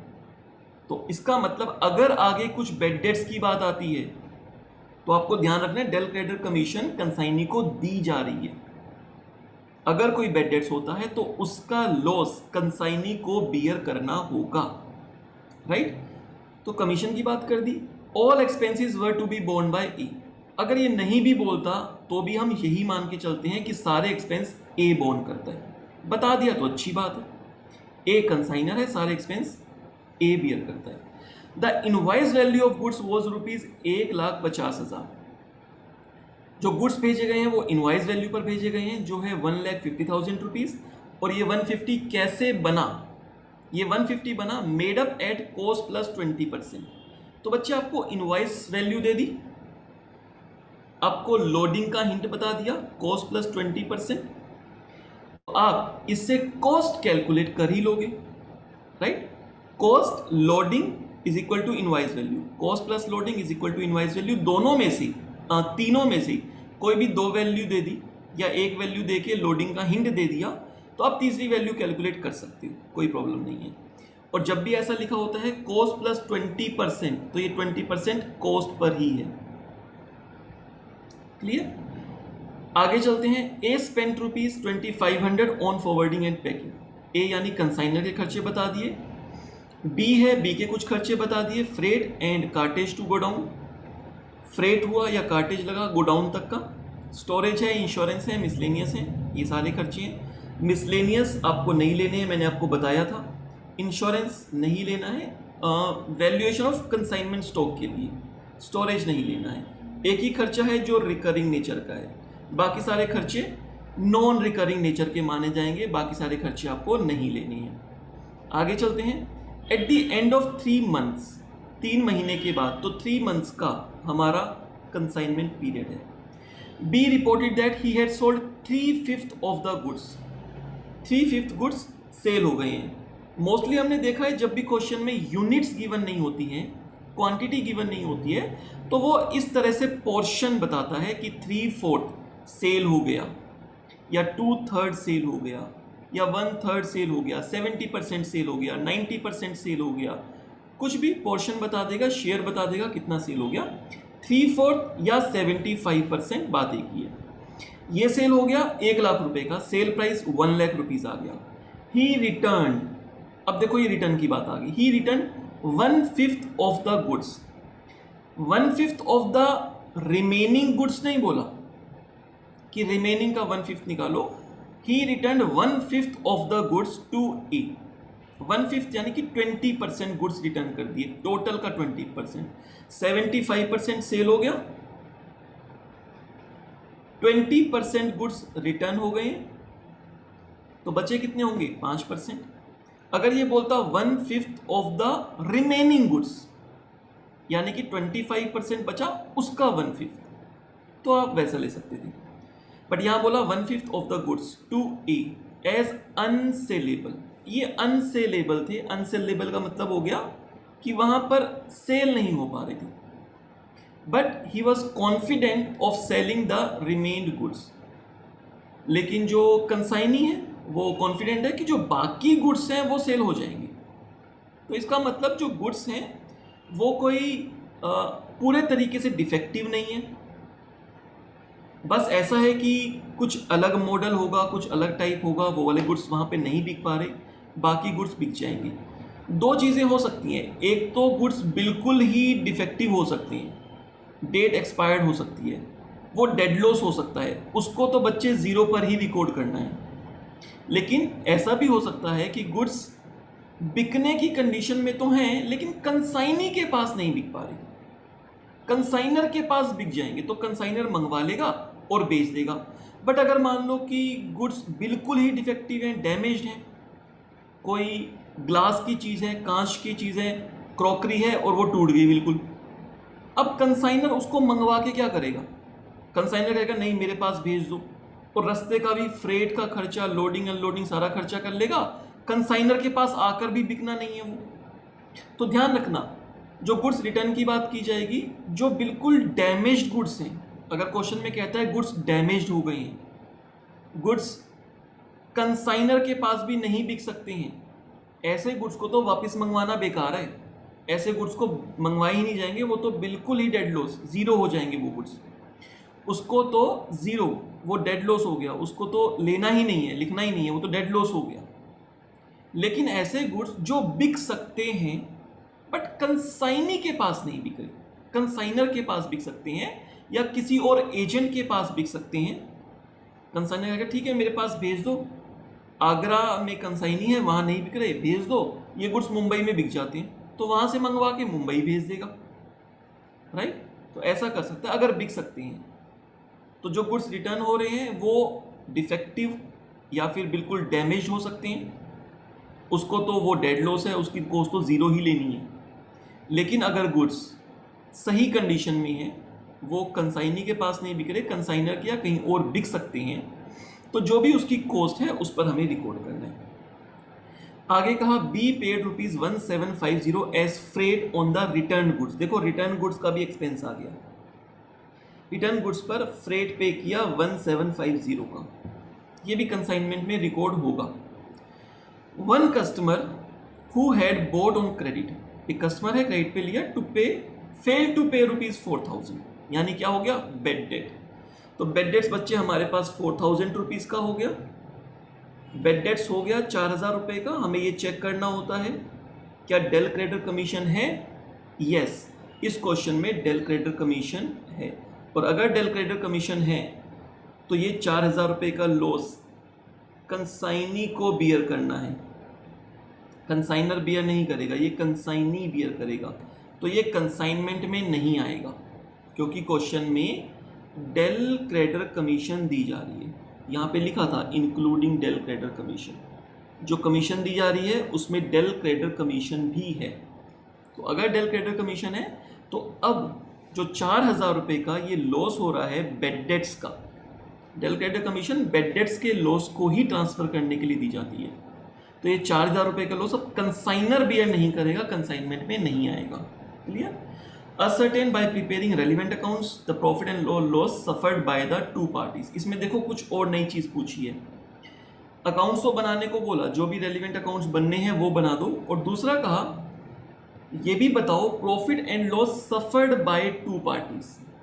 तो इसका मतलब अगर आगे कुछ बेड डेट्स की बात आती है तो आपको ध्यान रखना है डेल क्रेडिटर कमीशन कंसाइनी को दी जा रही है। अगर कोई बेड डेट्स होता है तो उसका लॉस कंसाइनी को बियर करना होगा, राइट। तो कमीशन की बात कर दी। All expenses were to be borne by A, अगर ये नहीं भी बोलता तो भी हम यही मान के चलते हैं कि सारे एक्सपेंस ए बोर्न करता है। बता दिया तो अच्छी बात है, ए कंसाइनर है, सारे एक्सपेंस ए बियर करता है। The invoice value of goods was rupees एक लाख पचास हजार। जो गुड्स भेजे गए हैं वो इनवॉइस वैल्यू पर भेजे गए हैं, जो है one lakh fifty thousand rupees. और ये वन फिफ्टी कैसे बना? ये वन फिफ्टी बना made up at cost plus twenty percent. तो बच्चे आपको इनवॉइस वैल्यू दे दी, आपको लोडिंग का हिंट बता दिया कॉस्ट प्लस ट्वेंटी परसेंट, आप इससे कॉस्ट कैलकुलेट कर ही लोगे, right. Cost loading is equal to invoice value, cost plus loading is equal to invoice value. दोनों में से आ, तीनों में से कोई भी दो वैल्यू दे दी या एक वैल्यू दे के लोडिंग का हिंट दे दिया, तो आप तीसरी वैल्यू कैलकुलेट कर सकते हो, कोई प्रॉब्लम नहीं है। और जब भी ऐसा लिखा होता है कॉस्ट प्लस ट्वेंटी परसेंट, तो ये ट्वेंटी परसेंट कॉस्ट पर ही है। क्लियर? आगे चलते हैं। A spent rupees twenty five hundred on forwarding and packing. A यानी कंसाइनर के खर्चे बता दिए, बी है बी के कुछ खर्चे बता दिए, freight and cartage to godown, freight हुआ या कार्टेज लगा गोडाउन तक का, स्टोरेज है, इंश्योरेंस है, मिसलेनियस है, ये सारे खर्चे हैं। मिसलेनियस आपको नहीं लेने हैं, मैंने आपको बताया था। इंश्योरेंस नहीं लेना है, वैल्यूएशन ऑफ कंसाइनमेंट स्टॉक के लिए। स्टोरेज नहीं लेना है। एक ही खर्चा है जो रिकरिंग नेचर का है, बाकी सारे खर्चे नॉन रिकरिंग नेचर के माने जाएंगे, बाकी सारे खर्चे आपको नहीं लेने हैं। आगे चलते हैं। At the end of three months, तीन महीने के बाद, तो थ्री मंथ्स का हमारा कंसाइनमेंट पीरियड है। B reported that he had sold three fifth of the goods, three fifth goods sale हो गए हैं। मोस्टली हमने देखा है जब भी क्वेश्चन में यूनिट्स गिवन नहीं होती हैं, क्वांटिटी गिवन नहीं होती है, तो वो इस तरह से पोर्शन बताता है कि थ्री फोर्थ सेल हो गया, या टू थर्ड सेल हो गया, या वन थर्ड सेल हो गया, सेवेंटी परसेंट सेल हो गया, नाइन्टी परसेंट सेल हो गया, कुछ भी पोर्शन बता देगा, शेयर बता देगा कितना सेल हो गया। थ्री फोर्थ या सेवेंटी फाइव परसेंट बात एक ही है। ये सेल हो गया एक लाख रुपए का, sale price one lakh rupees आ गया। ही रिटर्न, अब देखो ये रिटर्न की बात आ गई, he return one fifth of the goods, one fifth of the remaining goods नहीं बोला कि रिमेनिंग का वन फिफ्थ निकालो, he return one fifth of the goods to A, one fifth यानी कि ट्वेंटी परसेंट गुड्स रिटर्न कर दिए, total का twenty percent, seventy five percent sale हो गया, ट्वेंटी परसेंट गुड्स रिटर्न हो गए, तो बचे कितने होंगे? पांच परसेंट। अगर ये बोलता one fifth of the remaining goods, यानी कि ट्वेंटी फाइव परसेंट बचा उसका वन फिफ्थ, तो आप वैसा ले सकते थे, बट यहां बोला one fifth of the goods to A as unsaleable. ये अनसेलेबल थे, अनसेलेबल का मतलब हो गया कि वहां पर सेल नहीं हो पा रही थी। But he was confident of selling the remained goods. लेकिन जो कंसाइनी है वो कॉन्फिडेंट है कि जो बाकी गुड्स हैं वो सेल हो जाएंगे। तो इसका मतलब जो गुड्स हैं वो कोई आ, पूरे तरीके से डिफेक्टिव नहीं है, बस ऐसा है कि कुछ अलग मॉडल होगा, कुछ अलग टाइप होगा, वो वाले गुड्स वहाँ पे नहीं बिक पा रहे, बाकी गुड्स बिक जाएंगे। दो चीज़ें हो सकती हैं, एक तो गुड्स बिल्कुल ही डिफेक्टिव हो सकती हैं, डेट एक्सपायर्ड हो सकती है, वो डेड लॉस हो सकता है, उसको तो बच्चे ज़ीरो पर ही रिकॉर्ड करना है। लेकिन ऐसा भी हो सकता है कि गुड्स बिकने की कंडीशन में तो हैं लेकिन कंसाइनी के पास नहीं बिक पा रही, कंसाइनर के पास बिक जाएंगे तो कंसाइनर मंगवा लेगा और बेच देगा। बट अगर मान लो कि गुड्स बिल्कुल ही डिफेक्टिव हैं, डैमेज्ड हैं, कोई ग्लास की चीज़ है, कांच की चीज़ है, क्रॉकरी है और वो टूट गई बिल्कुल, अब कंसाइनर उसको मंगवा के क्या करेगा? कंसाइनर कहेगा नहीं मेरे पास भेज दो, और रास्ते का भी फ्रेट का खर्चा, लोडिंग अनलोडिंग सारा खर्चा कर लेगा, कंसाइनर के पास आकर भी बिकना नहीं है वो। तो ध्यान रखना, जो गुड्स रिटर्न की बात की जाएगी जो बिल्कुल डैमेज्ड गुड्स हैं, अगर क्वेश्चन में कहता है गुड्स डैमेज्ड हो गए हैं, गुड्स कंसाइनर के पास भी नहीं बिक सकते हैं, ऐसे गुड्स को तो वापस मंगवाना बेकार है, ऐसे गुड्स को मंगवाए ही नहीं जाएंगे, वो तो बिल्कुल ही डेड लॉस, ज़ीरो हो जाएंगे वो गुड्स, उसको तो ज़ीरो, वो डेड लॉस हो गया, उसको तो लेना ही नहीं है, लिखना ही नहीं है, वो तो डेड लॉस हो गया। लेकिन ऐसे गुड्स जो बिक सकते हैं बट कंसाइनी के पास नहीं बिक रहे, कंसाइनर के पास बिक सकते हैं या किसी और एजेंट के पास बिक सकते हैं। कंसाइनर कहेगा ठीक है मेरे पास भेज दो, आगरा में कंसाइनी है वहाँ नहीं बिक रहे, भेज दो, ये गुड्स मुंबई में बिक जाते हैं तो वहाँ से मंगवा के मुंबई भेज देगा, राइट। तो ऐसा कर सकता है अगर बिक सकते हैं। तो जो गुड्स रिटर्न हो रहे हैं वो डिफेक्टिव या फिर बिल्कुल डैमेज हो सकते हैं, उसको तो वो डेड लॉस है, उसकी कॉस्ट तो ज़ीरो ही लेनी है। लेकिन अगर गुड्स सही कंडीशन में है, वो कंसाइनी के पास नहीं बिक रहे, कंसाइनर के या कहीं और बिक सकते हैं, तो जो भी उसकी कॉस्ट है उस पर हमें रिकॉर्ड करना है। आगे कहा B paid rupees one seven five zero as freight on the return goods. देखो रिटर्न गुड्स का भी एक्सपेंस आ गया, रिटर्न गुड्स पर फ्रेट पे किया वन सेवन फाइव जीरो का, ये भी कंसाइनमेंट में रिकॉर्ड होगा। One customer who had bought on credit, एक कस्टमर है क्रेडिट पे लिया, to pay fail to pay rupees four thousand, यानी क्या हो गया? Bad debt. तो बेड डेट्स बच्चे हमारे पास फोर थाउजेंड रुपीज का हो गया, बेड डेट्स हो गया चार हजार रुपये का। हमें ये चेक करना होता है क्या डेल क्रेडिटर कमीशन है? यस, इस क्वेश्चन में डेल क्रेडिटर कमीशन है, और अगर डेल क्रेडिटर कमीशन है तो ये चार हजार रुपये का लॉस कंसाइनी को बियर करना है, कंसाइनर बियर नहीं करेगा, ये कंसाइनी बियर करेगा। तो ये कंसाइनमेंट में नहीं आएगा क्योंकि क्वेश्चन में डेल क्रेडिटर कमीशन दी जा रही है, यहाँ पे लिखा था इंक्लूडिंग डेल क्रेडिटर कमीशन, जो कमीशन दी जा रही है उसमें डेल क्रेडिटर कमीशन भी है। तो अगर डेल क्रेडिटर कमीशन है तो अब जो चार हजार रुपये का ये लॉस हो रहा है बेड डेट्स का, del creditor commission bad debts के लॉस को ही ट्रांसफर करने के लिए दी जाती है, तो ये चार हजार रुपये का लॉस अब कंसाइनर बियर नहीं करेगा, कंसाइनमेंट में नहीं आएगा। Clear? Ascertain by preparing relevant accounts the profit and loss suffered by the two parties. इसमें देखो कुछ और नई चीज पूछी है, अकाउंट्स तो बनाने को बोला, जो भी रेलिवेंट अकाउंट्स बनने हैं वो बना दो, और दूसरा कहा ये भी बताओ profit and loss suffered by two parties,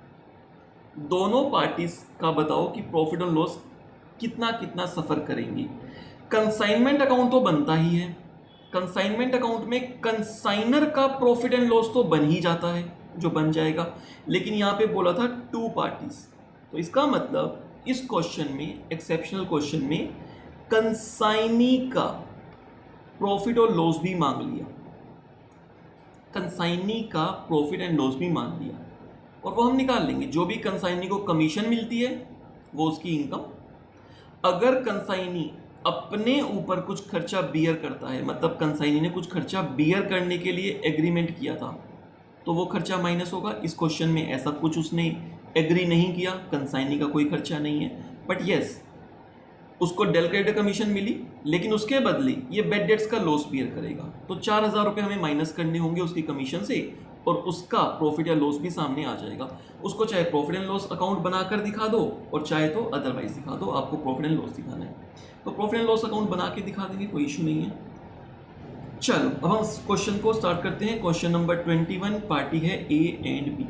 दोनों पार्टीज का बताओ कि प्रॉफिट और लॉस कितना कितना सफर करेंगी। कंसाइनमेंट अकाउंट तो बनता ही है, कंसाइनमेंट अकाउंट में कंसाइनर का प्रॉफिट एंड लॉस तो बन ही जाता है, जो बन जाएगा, लेकिन यहाँ पे बोला था टू पार्टीज, तो इसका मतलब इस क्वेश्चन में, एक्सेप्शनल क्वेश्चन में, कंसाइनी का प्रॉफिट और लॉस भी मांग लिया, कंसाइनी का प्रॉफिट एंड लॉस भी मांग लिया, और वो हम निकाल लेंगे। जो भी कंसाइनी को कमीशन मिलती है वो उसकी इनकम, अगर कंसाइनी अपने ऊपर कुछ खर्चा बियर करता है, मतलब कंसाइनी ने कुछ खर्चा बियर करने के लिए एग्रीमेंट किया था, तो वो खर्चा माइनस होगा। इस क्वेश्चन में ऐसा कुछ उसने एग्री नहीं किया, कंसाइनी का कोई खर्चा नहीं है, बट यस उसको डेल क्रेडिटर कमीशन मिली, लेकिन उसके बदले ये बेड डेट्स का लॉस बियर करेगा, तो चार हजार रुपये हमें माइनस करने होंगे उसकी कमीशन से, और उसका प्रॉफिट या लॉस भी सामने आ जाएगा। उसको चाहे प्रॉफिट एंड लॉस अकाउंट बनाकर दिखा दो और चाहे तो अदरवाइज दिखा दो, आपको प्रॉफिट एंड लॉस दिखाना है तो प्रॉफिट एंड लॉस अकाउंट बना के दिखा देंगे, कोई इशू नहीं है। चलो अब हम क्वेश्चन को स्टार्ट करते हैं। Question number twenty one party है A and B.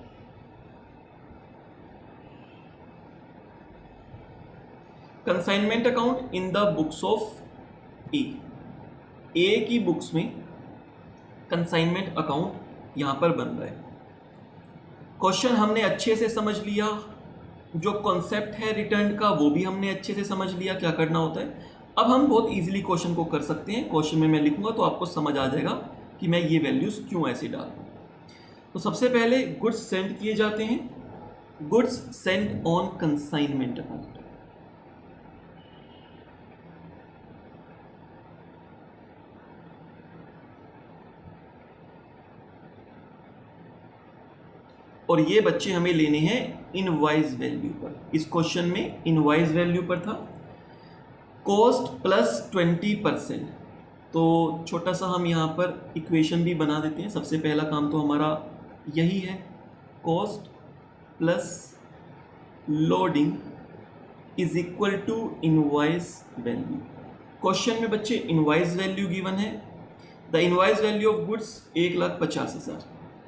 Consignment account in the books of A. A की बुक्स में कंसाइनमेंट अकाउंट यहां पर बन रहा है। क्वेश्चन हमने अच्छे से समझ लिया, जो कॉन्सेप्ट है रिटर्न का वो भी हमने अच्छे से समझ लिया क्या करना होता है। अब हम बहुत इजीली क्वेश्चन को कर सकते हैं। क्वेश्चन में मैं लिखूंगा तो आपको समझ आ जाएगा कि मैं ये वैल्यूज क्यों ऐसे डाल रहा हूं। तो सबसे पहले गुड्स सेंड किए जाते हैं, goods send on consignment account. और ये बच्चे हमें लेने हैं इनवॉइस वैल्यू पर। इस क्वेश्चन में इनवॉइस वैल्यू पर था कॉस्ट प्लस ट्वेंटी परसेंट। तो छोटा सा हम यहाँ पर इक्वेशन भी बना देते हैं। सबसे पहला काम तो हमारा यही है, cost plus loading is equal to invoice value. Question में बच्चे इनवॉइस वैल्यू गिवन है, the invoice value of goods एक लाख पचास हजार,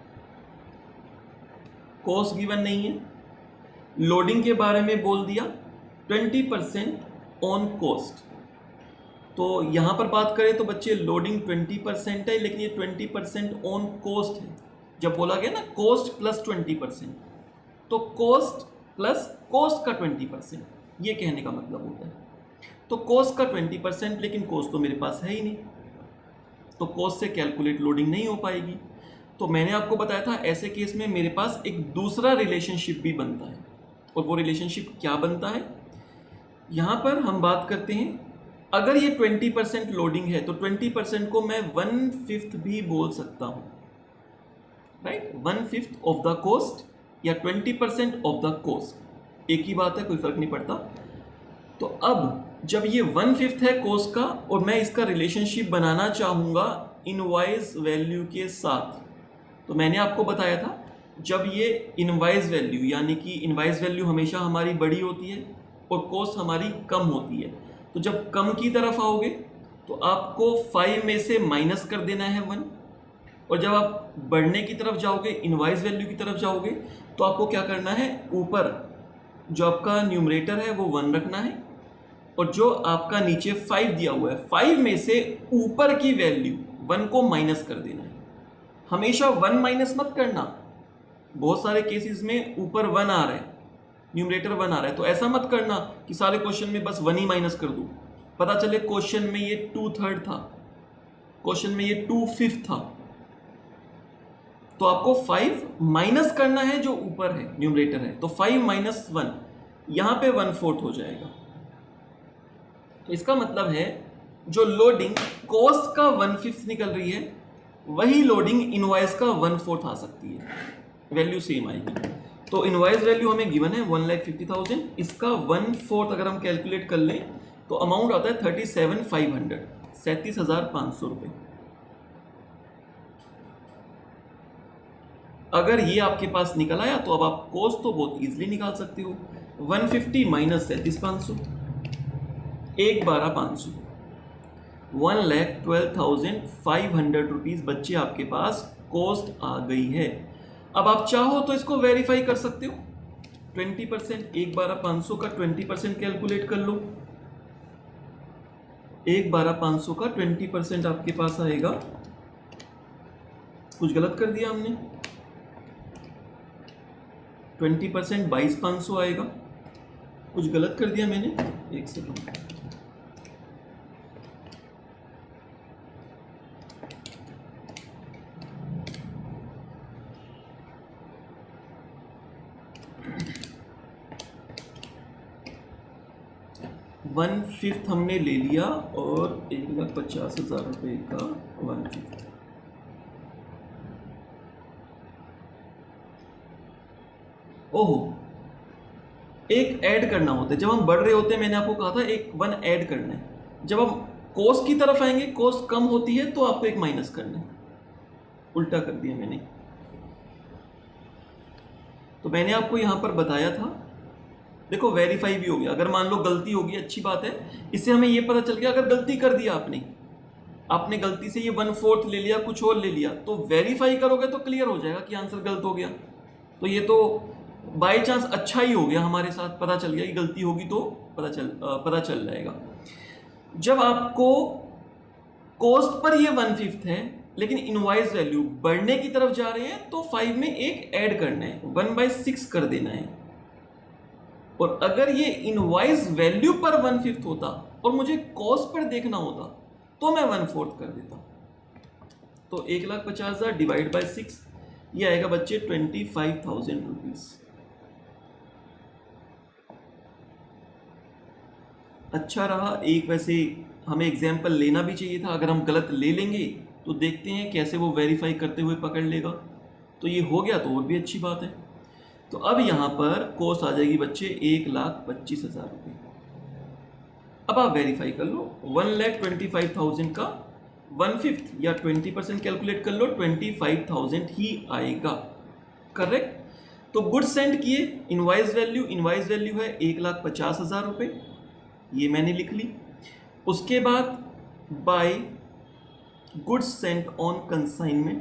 कॉस्ट गिवन नहीं है। लोडिंग के बारे में बोल दिया ट्वेंटी परसेंट ऑन कॉस्ट। तो यहां पर बात करें तो बच्चे लोडिंग ट्वेंटी परसेंट है, लेकिन ये ट्वेंटी परसेंट ऑन कॉस्ट है। जब बोला गया ना कॉस्ट प्लस ट्वेंटी परसेंट, तो कॉस्ट प्लस कॉस्ट का ट्वेंटी परसेंट, ये कहने का मतलब होता है। तो कॉस्ट का ट्वेंटी परसेंट, लेकिन कॉस्ट तो मेरे पास है ही नहीं, तो कॉस्ट से कैलकुलेट लोडिंग नहीं हो पाएगी। तो मैंने आपको बताया था ऐसे केस में मेरे पास एक दूसरा रिलेशनशिप भी बनता है, और वो रिलेशनशिप क्या बनता है, यहाँ पर हम बात करते हैं। अगर ये ट्वेंटी परसेंट लोडिंग है तो ट्वेंटी परसेंट को मैं वन फिफ्थ भी बोल सकता हूँ, right, one fifth of the cost या twenty percent of the cost, एक ही बात है, कोई फर्क नहीं पड़ता। तो अब जब ये वन फिफ्थ है कॉस्ट का और मैं इसका रिलेशनशिप बनाना चाहूँगा इनवॉइस वैल्यू के साथ, तो मैंने आपको बताया था जब ये इनवॉइस वैल्यू, यानी कि इनवॉइस वैल्यू हमेशा हमारी बड़ी होती है और कॉस्ट हमारी कम होती है, तो जब कम की तरफ आओगे तो आपको फाइव में से माइनस कर देना है वन, और जब आप बढ़ने की तरफ जाओगे, इनवॉइस वैल्यू की तरफ जाओगे, तो आपको क्या करना है, ऊपर जो आपका न्यूमरेटर है वो वन रखना है, और जो आपका नीचे फाइव दिया हुआ है, फाइव में से ऊपर की वैल्यू वन को माइनस कर देना है। हमेशा वन माइनस मत करना, बहुत सारे केसेस में ऊपर वन आ रहा है, न्यूमरेटर वन आ रहा है, तो ऐसा मत करना कि सारे क्वेश्चन में बस वन ही माइनस कर दूं। पता चले क्वेश्चन में ये टू थर्ड था, क्वेश्चन में ये टू फिफ्थ था, तो आपको फाइव माइनस करना है जो ऊपर है, न्यूमरेटर है, तो फाइव माइनस वन, यहां पे वन फोर्थ हो जाएगा। तो इसका मतलब है जो लोडिंग कॉस्ट का वन फिफ्थ निकल रही है, वही लोडिंग इनवॉइस का वन फोर्थ आ सकती है, वैल्यू सेम आएगी। तो इनवॉइस वैल्यू हमें गिवन है वन लाख फिफ्टी थाउजेंड, इसका वन फोर्थ अगर हम कैलकुलेट कर लें तो अमाउंट आता है थर्टी सेवन फाइव हंड्रेड, सैंतीस हजार पाँच सौ रुपये। अगर ये आपके पास निकल आया तो अब आप कॉस्ट तो बहुत इजीली निकाल सकते हो, वन फिफ्टी माइनस सैंतीस पाँच सौ, एक बारह पाँच सौ, one lakh twelve thousand five hundred rupees बच्चे आपके पास कॉस्ट आ गई है। अब आप चाहो तो इसको वेरीफाई कर सकते हो, ट्वेंटी परसेंट, एक बारह पाँच सौ का ट्वेंटी परसेंट कैलकुलेट कर लो, एक बारह पाँच सौ का ट्वेंटी परसेंट आपके पास आएगा। कुछ गलत कर दिया हमने, ट्वेंटी परसेंट बाईस पाँच सौ आएगा, कुछ गलत कर दिया मैंने, एक सेकंड, वन फिफ्थ हमने ले लिया और एक लाख पचास हजार रुपये का वन फिफ्थ। ओहो, एक ऐड करना होता है जब हम बढ़ रहे होते हैं, मैंने आपको कहा था एक वन ऐड करना है। जब हम कॉस्ट की तरफ आएंगे, कॉस्ट कम होती है तो आपको एक माइनस करना है, उल्टा कर दिया मैंने। तो मैंने आपको यहाँ पर बताया था, देखो वेरीफाई भी हो गया। अगर मान लो गलती होगी, अच्छी बात है, इससे हमें ये पता चल गया अगर गलती कर दिया आपने आपने गलती से ये वन फोर्थ ले लिया, कुछ और ले लिया, तो वेरीफाई करोगे तो क्लियर हो जाएगा कि आंसर गलत हो गया। तो ये तो बाय चांस अच्छा ही हो गया, हमारे साथ पता चल गया कि गलती होगी तो पता चल आ, पता चल जाएगा। जब आपको कॉस्ट पर ये वन फिफ्थ है लेकिन इनवॉइस वैल्यू बढ़ने की तरफ जा रहे हैं, तो फाइव में एक ऐड करना है, वन बाई सिक्स कर देना है। और अगर ये इनवॉइस वैल्यू पर वन फिफ्थ होता और मुझे कॉस्ट पर देखना होता तो मैं वन फोर्थ कर देता। तो एक लाख पचास हजार डिवाइड बाय सिक्स, ये आएगा बच्चे ट्वेंटी फाइव थाउजेंड रुपीज। अच्छा रहा, एक वैसे हमें एग्जाम्पल लेना भी चाहिए था। अगर हम गलत ले लेंगे तो देखते हैं कैसे वो वेरीफाई करते हुए पकड़ लेगा। तो ये हो गया तो और भी अच्छी बात है। तो अब यहाँ पर कॉस्ट आ जाएगी बच्चे एक लाख पच्चीस हजार रुपये। अब आप वेरीफाई कर लो, one lakh twenty five thousand का वन फिफ्थ या ट्वेंटी परसेंट कैलकुलेट कर लो, ट्वेंटी फाइव थाउजेंड ही आएगा। करेक्ट। तो गुड्स सेंड किए, इनवाइस वैल्यू इनवाइस वैल्यू है एक लाख पचास हजार रुपये, ये मैंने लिख ली। उसके बाद by goods sent on consignment,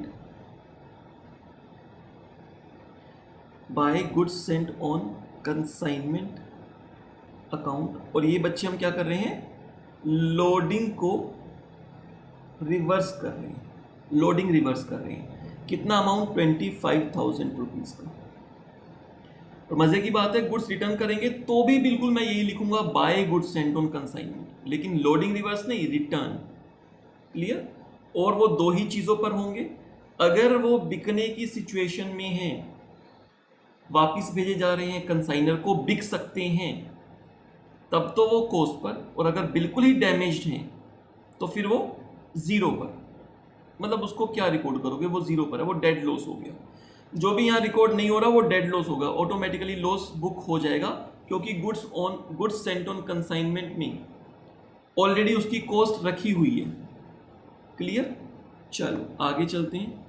by goods sent on consignment account, और ये बच्चे हम क्या कर रहे हैं, लोडिंग को रिवर्स कर रहे हैं, लोडिंग रिवर्स कर रहे हैं। कितना amount, twenty five thousand rupees का। और मजे की बात है, गुड्स रिटर्न करेंगे तो भी बिल्कुल मैं यही लिखूंगा, by goods sent on consignment, लेकिन लोडिंग रिवर्स नहीं, रिटर्न। क्लियर। और वो दो ही चीजों पर होंगे। अगर वो बिकने की सिचुएशन में है, वापिस भेजे जा रहे हैं, कंसाइनर को बिक सकते हैं, तब तो वो कॉस्ट पर, और अगर बिल्कुल ही डैमेज्ड हैं तो फिर वो जीरो पर। मतलब उसको क्या रिकॉर्ड करोगे, वो जीरो पर है, वो डेड लॉस हो गया। जो भी यहाँ रिकॉर्ड नहीं हो रहा वो डेड लॉस होगा, ऑटोमेटिकली लॉस बुक हो जाएगा, क्योंकि goods on goods sent on consignment में ऑलरेडी उसकी कॉस्ट रखी हुई है। क्लियर। चलो आगे चलते हैं।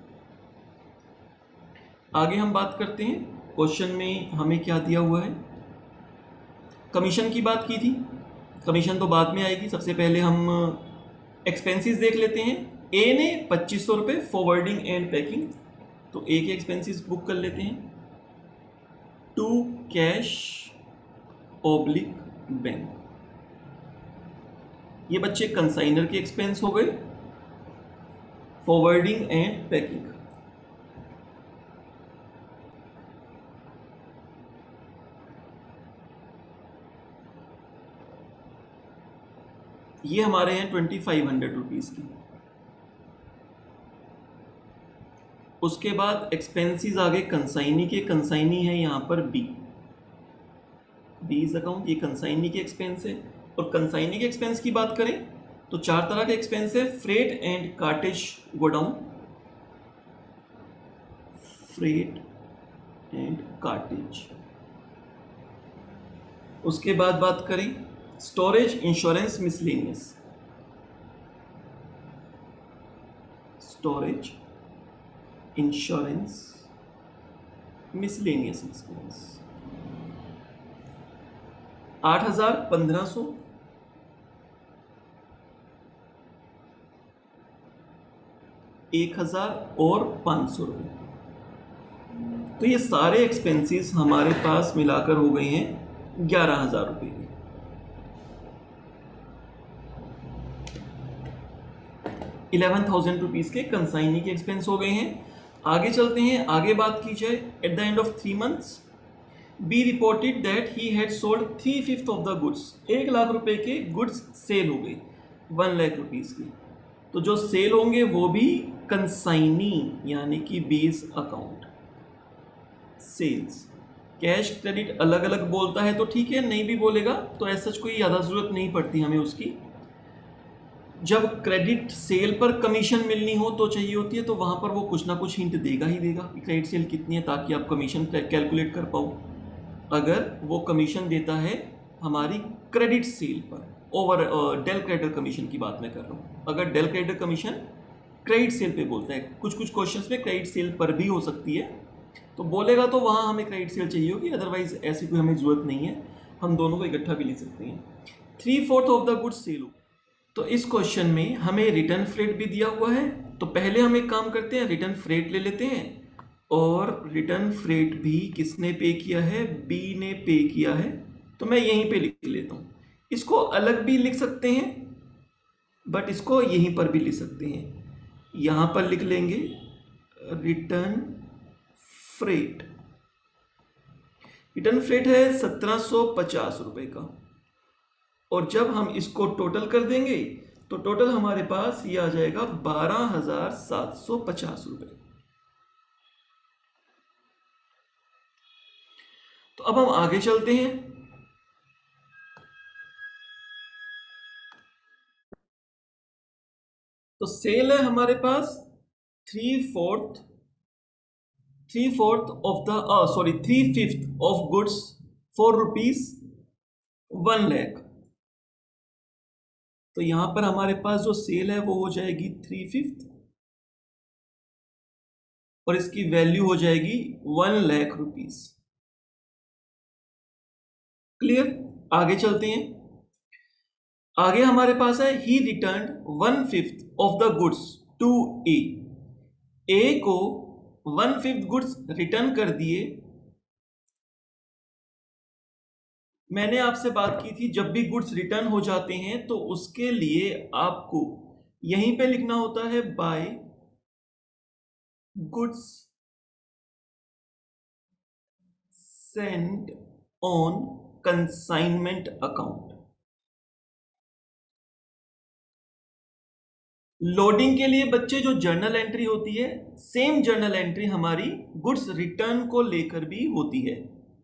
आगे हम बात करते हैं, क्वेश्चन में हमें क्या दिया हुआ है। कमीशन की बात की थी, कमीशन तो बाद में आएगी, सबसे पहले हम एक्सपेंसेस देख लेते हैं। ए ने पच्चीस सौ रुपये फॉरवर्डिंग एंड पैकिंग, तो ए के एक्सपेंसेस बुक कर लेते हैं। टू कैश ओब्लिक बैंक, ये बच्चे कंसाइनर के एक्सपेंस हो गए, फॉरवर्डिंग एंड पैकिंग। ये हमारे हैं ट्वेंटी फाइव हंड्रेड रुपीज की। उसके बाद एक्सपेंसेस आ गए कंसाइनी के, कंसाइनी है यहाँ पर बी, बीज अकाउंट, ये कंसाइनी के एक्सपेंस है। और कंसाइनी के एक्सपेंस की बात करें तो चार तरह के एक्सपेंस है, freight and cartage godown, freight and cartage. उसके बाद बात करें storage, insurance, miscellaneous, storage, insurance, miscellaneous expense. आठ हजार, पंद्रह सौ, एक हजार और पांच सौ रुपये। तो ये सारे एक्सपेंसेस हमारे पास मिलाकर हो गए हैं ग्यारह हजार रुपये के। इलेवन थाउजेंड रुपीज के कंसाइनी के एक्सपेंस हो गए हैं। आगे चलते हैं, आगे बात की जाए। At the end of three months B reported that he had sold three fifth of the goods, एक लाख रुपए के गुड्स सेल हो गए वन लाख रुपीज की। तो जो सेल होंगे वो भी कंसाइनी यानी कि base account, sales. Cash credit अलग अलग बोलता है तो ठीक है, नहीं भी बोलेगा तो ऐसा कोई ज़्यादा ज़रूरत नहीं पड़ती हमें उसकी। जब क्रेडिट सेल पर कमीशन मिलनी हो तो चाहिए होती है, तो वहाँ पर वो कुछ ना कुछ हिंट देगा ही देगा कि क्रेडिट सेल कितनी है, ताकि आप कमीशन कैलकुलेट कर पाओ। अगर वो कमीशन देता है हमारी क्रेडिट सेल पर, ओवर डेल क्रेडिटर कमीशन की बात मैं कर रहा हूँ, अगर del creditor commission credit sale पे बोलता है, कुछ कुछ क्वेश्चंस में क्रेडिट सेल पर भी हो सकती है, तो बोलेगा तो वहाँ हमें क्रेडिट सेल चाहिए होगी, अदरवाइज ऐसी कोई हमें ज़रूरत नहीं है, हम दोनों को इकट्ठा भी लिख सकते हैं। Three fourth of the goods sale हो। तो इस क्वेश्चन में हमें रिटर्न फ्रेट भी दिया हुआ है, तो पहले हम एक काम करते हैं, रिटर्न फ्रेट ले लेते हैं, और रिटर्न फ्रेट भी किसने पे किया है, बी ने पे किया है, तो मैं यहीं पे लिख लेता हूँ। इसको अलग भी लिख सकते हैं, बट इसको यहीं पर भी लिख सकते हैं, यहाँ पर लिख लेंगे रिटर्न फ्रेट। रिटर्न फ्रेट है सत्रह सौ पचास रुपये का, और जब हम इसको टोटल कर देंगे तो टोटल हमारे पास ये आ जाएगा बारह हजार सात सौ पचास रुपये। तो अब हम आगे चलते हैं। तो सेल है हमारे पास three fourth three fourth of the sorry three fifth of goods for rupees one lakh. तो यहां पर हमारे पास जो सेल है वो हो जाएगी थ्री फिफ्थ, और इसकी वैल्यू हो जाएगी वन लाख रुपीस। क्लियर? आगे चलते हैं। आगे हमारे पास है ही return one fifth of the goods to A. A को वन फिफ्थ गुड्स रिटर्न कर दिए। मैंने आपसे बात की थी जब भी गुड्स रिटर्न हो जाते हैं तो उसके लिए आपको यहीं पे लिखना होता है by goods sent on consignment account. Loading के लिए बच्चे जो जर्नल एंट्री होती है, सेम जर्नल एंट्री हमारी गुड्स रिटर्न को लेकर भी होती है।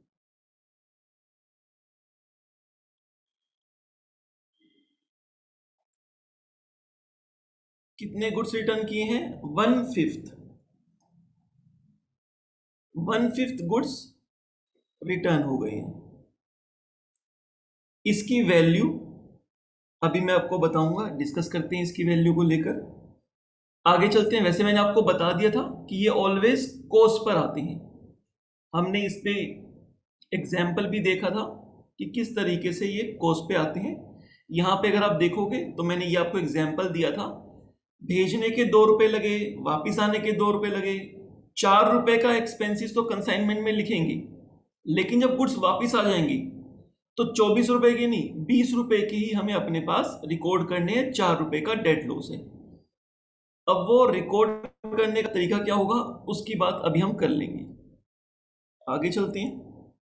कितने गुड्स रिटर्न किए हैं? One fifth one fifth goods return हो गए हैं। इसकी वैल्यू अभी मैं आपको बताऊंगा, डिस्कस करते हैं इसकी वैल्यू को लेकर। आगे चलते हैं। वैसे मैंने आपको बता दिया था कि ये ऑलवेज कॉस्ट पर आते हैं। हमने इस पे एग्जाम्पल भी देखा था कि किस तरीके से ये कॉस्ट पे आते हैं। यहाँ पे अगर आप देखोगे तो मैंने ये आपको एग्जाम्पल दिया था, भेजने के दो रुपए लगे, वापिस आने के दो रुपए लगे, चार रुपए का एक्सपेंसिस तो कंसाइनमेंट में लिखेंगे, लेकिन जब गुड्स वापिस आ जाएंगी तो चौबीस रुपए की नहीं, बीस रुपए की ही हमें अपने पास रिकॉर्ड करने हैं, चार रुपए का डेट लॉस है। अब वो रिकॉर्ड करने का तरीका क्या होगा उसकी बात अभी हम कर लेंगे। आगे चलते हैं।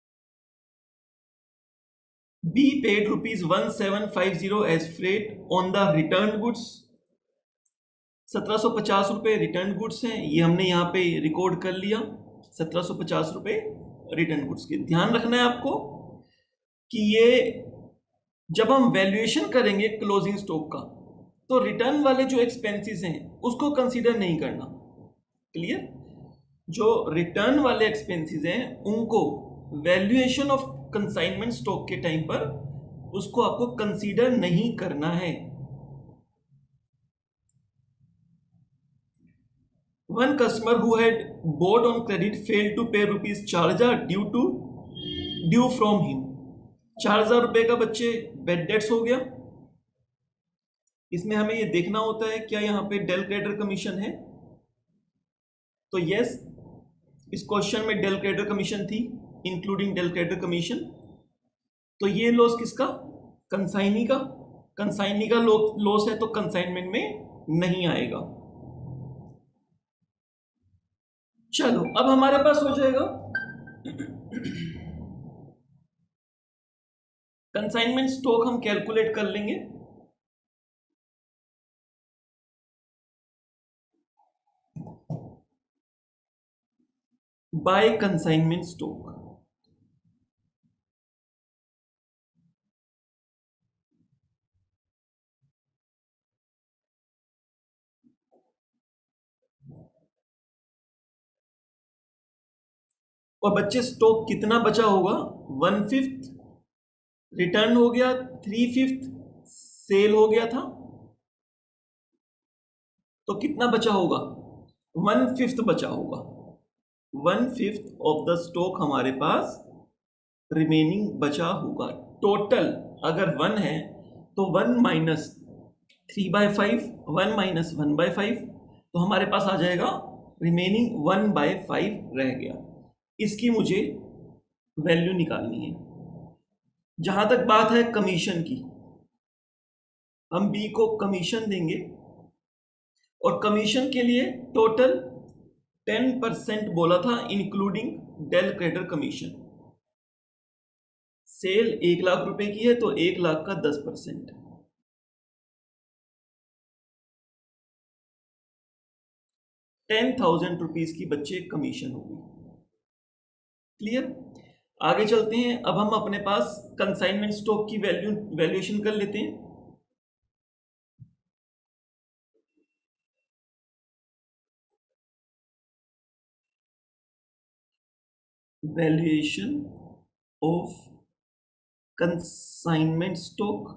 B paid rupees one seven five zero as freight on the return goods. सत्रह सौ पचास रुपए रिटर्न गुड्स हैं, ये हमने यहाँ पे रिकॉर्ड कर लिया, सत्रह सौ पचास रुपए रिटर्न गुड्स के। ध्यान रखना है आपको कि ये जब हम वैल्यूएशन करेंगे क्लोजिंग स्टॉक का तो रिटर्न वाले जो एक्सपेंसेस हैं उसको कंसीडर नहीं करना। क्लियर? जो रिटर्न वाले एक्सपेंसेस हैं उनको वैल्यूएशन ऑफ कंसाइनमेंट स्टॉक के टाइम पर उसको आपको कंसीडर नहीं करना है। One customer who had bought on credit failed to pay rupees चार हजार due to due from him। चार हजार रुपए का बच्चे बेड डेट्स हो गया। इसमें हमें ये देखना होता है क्या यहाँ पे डेल क्रेडिटर कमीशन है, तो यस, इस क्वेश्चन में डेल क्रेडिटर कमीशन थी, इंक्लूडिंग डेल क्रेडिटर कमीशन। तो ये लॉस किसका? कंसाइनी का। कंसाइनी का लॉस है तो कंसाइनमेंट में नहीं आएगा। चलो अब हमारे पास हो जाएगा कंसाइनमेंट स्टॉक, हम कैलकुलेट कर लेंगे। By consignment stock. और बच्चे स्टॉक कितना बचा होगा? वन फिफ्थ रिटर्न हो गया, थ्री फिफ्थ सेल हो गया था, तो कितना बचा होगा? वन फिफ्थ बचा होगा। One fifth of the stock हमारे पास रिमेनिंग बचा होगा। टोटल अगर वन है तो one minus three by five, one minus one by five, तो हमारे पास आ जाएगा रिमेनिंग वन बाय फाइव रह गया। इसकी मुझे वैल्यू निकालनी है। जहां तक बात है कमीशन की, हम बी को कमीशन देंगे और कमीशन के लिए टोटल टेन परसेंट बोला था including del creditor commission. Sale एक लाख रुपए की है तो एक लाख का दस परसेंट, टेन थाउजेंड रुपीज की बच्चे कमीशन होगी। क्लियर? आगे चलते हैं। अब हम अपने पास कंसाइनमेंट स्टॉक की वैल्यू वैल्यूएशन कर लेते हैं। Valuation of consignment stock.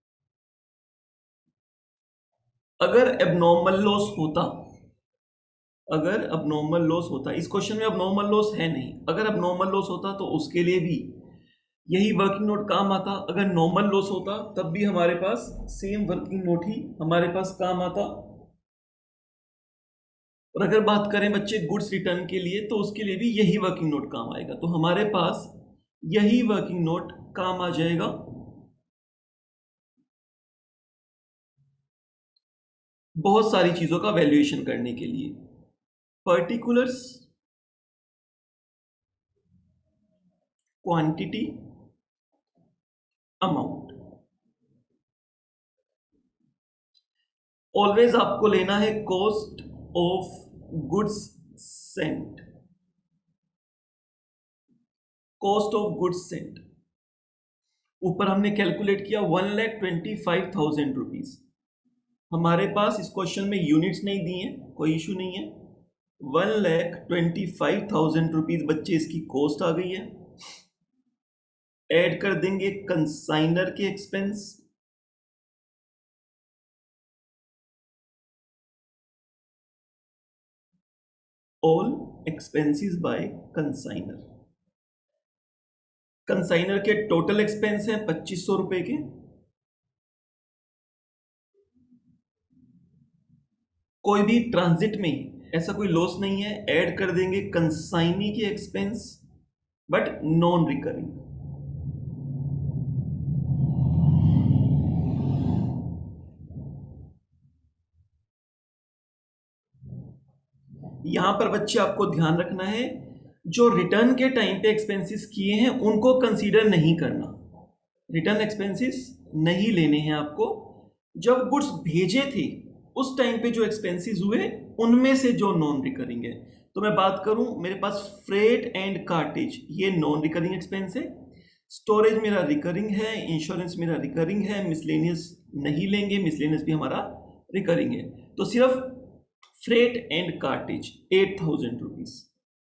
अगर एबनॉर्मल लॉस होता, अगर अबनॉर्मल लॉस होता, इस क्वेश्चन में अबनॉर्मल लॉस है नहीं, अगर अबनॉर्मल लॉस होता तो उसके लिए भी यही वर्किंग नोट काम आता। अगर नॉर्मल लॉस होता तब भी हमारे पास सेम वर्किंग नोट ही हमारे पास काम आता। और अगर बात करें बच्चे गुड्स रिटर्न के लिए तो उसके लिए भी यही वर्किंग नोट काम आएगा। तो हमारे पास यही वर्किंग नोट काम आ जाएगा। बहुत सारी चीजों का वैल्यूएशन करने के लिए। पर्टिकुलर्स, क्वांटिटी, अमाउंट, ऑलवेज आपको लेना है cost of goods sent, cost of goods sent. ऊपर हमने कैलकुलेट किया one lakh twenty five thousand rupees. हमारे पास इस क्वेश्चन में यूनिट्स नहीं दी हैं, कोई इशू नहीं है। One lakh twenty five thousand rupees बच्चे इसकी कॉस्ट आ गई है। ऐड कर देंगे कंसाइनर के expense, all expenses by consignor. Consignor के टोटल एक्सपेंस हैं पच्चीस सौ रुपए के। कोई भी ट्रांजिट में ऐसा कोई लॉस नहीं है, ऐड कर देंगे कंसाइनी के एक्सपेंस बट नॉन रिकरिंग। यहां पर बच्चे आपको ध्यान रखना है, जो रिटर्न के टाइम पे एक्सपेंसेस किए हैं उनको कंसीडर नहीं करना। रिटर्न एक्सपेंसेस नहीं लेने हैं आपको। जब गुड्स भेजे थे उस टाइम पे जो एक्सपेंसेस हुए उनमें से जो नॉन रिकरिंग है। तो मैं बात करूं, मेरे पास फ्रेट एंड कार्टेज ये नॉन रिकरिंग एक्सपेंस है, स्टोरेज मेरा रिकरिंग है, इंश्योरेंस मेरा रिकरिंग है, मिसलेनियस नहीं लेंगे, मिसलेनियस भी हमारा रिकरिंग है। तो सिर्फ freight and cartage eight thousand rupees.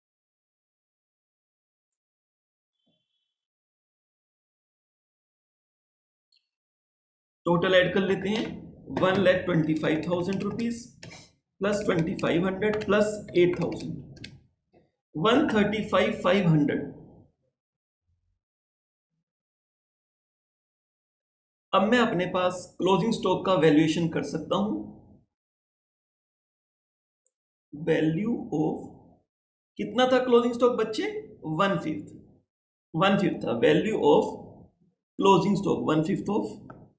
Total add कर लेते हैं, one lakh twenty five thousand rupees plus twenty five hundred plus eight thousand, one thirty five five hundred. अब मैं अपने पास क्लोजिंग स्टॉक का वैल्यूएशन कर सकता हूं। वैल्यू ऑफ कितना था क्लोजिंग स्टॉक बच्चे? वन फिफ्थ, वन फिफ्थ था value of closing stock, one fifth of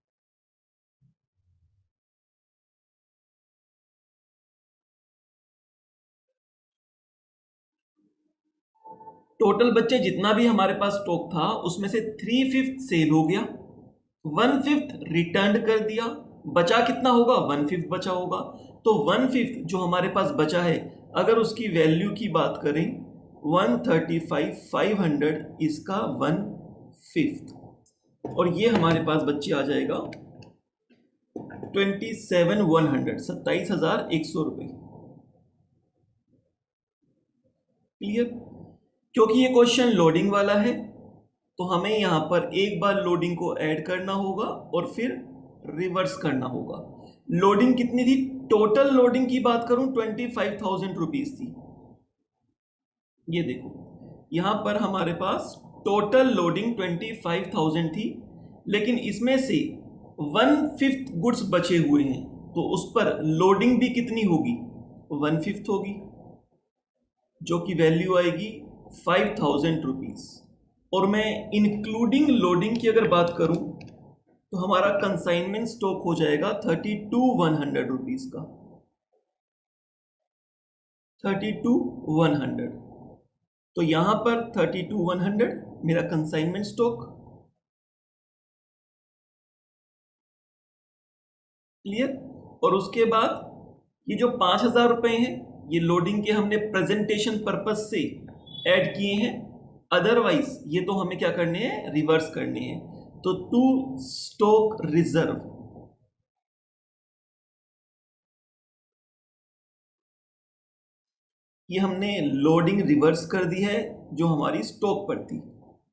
total बच्चे जितना भी हमारे पास स्टॉक था उसमें से थ्री फिफ्थ सेल हो गया, वन फिफ्थ रिटर्न कर दिया, बचा कितना होगा? वन फिफ्थ बचा होगा। तो वन फिफ्थ जो हमारे पास बचा है, अगर उसकी वैल्यू की बात करें one thirty five five hundred, इसका वन फिफ्थ, और ये हमारे पास बच्चे आ जाएगा ट्वेंटी सेवन वन हंड्रेड, सत्ताईस हजार एक सौ रुपए। क्लियर? क्योंकि ये क्वेश्चन लोडिंग वाला है तो हमें यहां पर एक बार लोडिंग को ऐड करना होगा और फिर रिवर्स करना होगा। लोडिंग कितनी थी? टोटल लोडिंग की बात करूं ट्वेंटी फाइव थाउजेंड रुपीज थी, ये देखो यहाँ पर हमारे पास total loading twenty five thousand थी, लेकिन इसमें से वन फिफ्थ गुड्स बचे हुए हैं, तो उस पर लोडिंग भी कितनी होगी, वन फिफ्थ होगी, जो कि वैल्यू आएगी फाइव थाउजेंड रुपीज। और मैं इंक्लूडिंग लोडिंग की अगर बात करूं तो हमारा कंसाइनमेंट स्टॉक हो जाएगा thirty two one hundred rupees का, थर्टी टू वन हंड्रेड। तो यहां पर थर्टी टू वन हंड्रेड मेरा कंसाइनमेंट स्टॉक। क्लियर। और उसके बाद ये जो पांच हजार रुपए हैं ये लोडिंग के हमने प्रेजेंटेशन पर्पस से ऐड किए हैं, अदरवाइज ये तो हमें क्या करने हैं, रिवर्स करने हैं। तो टू स्टॉक रिजर्व, ये हमने लोडिंग रिवर्स कर दी है जो हमारी स्टॉक पर थी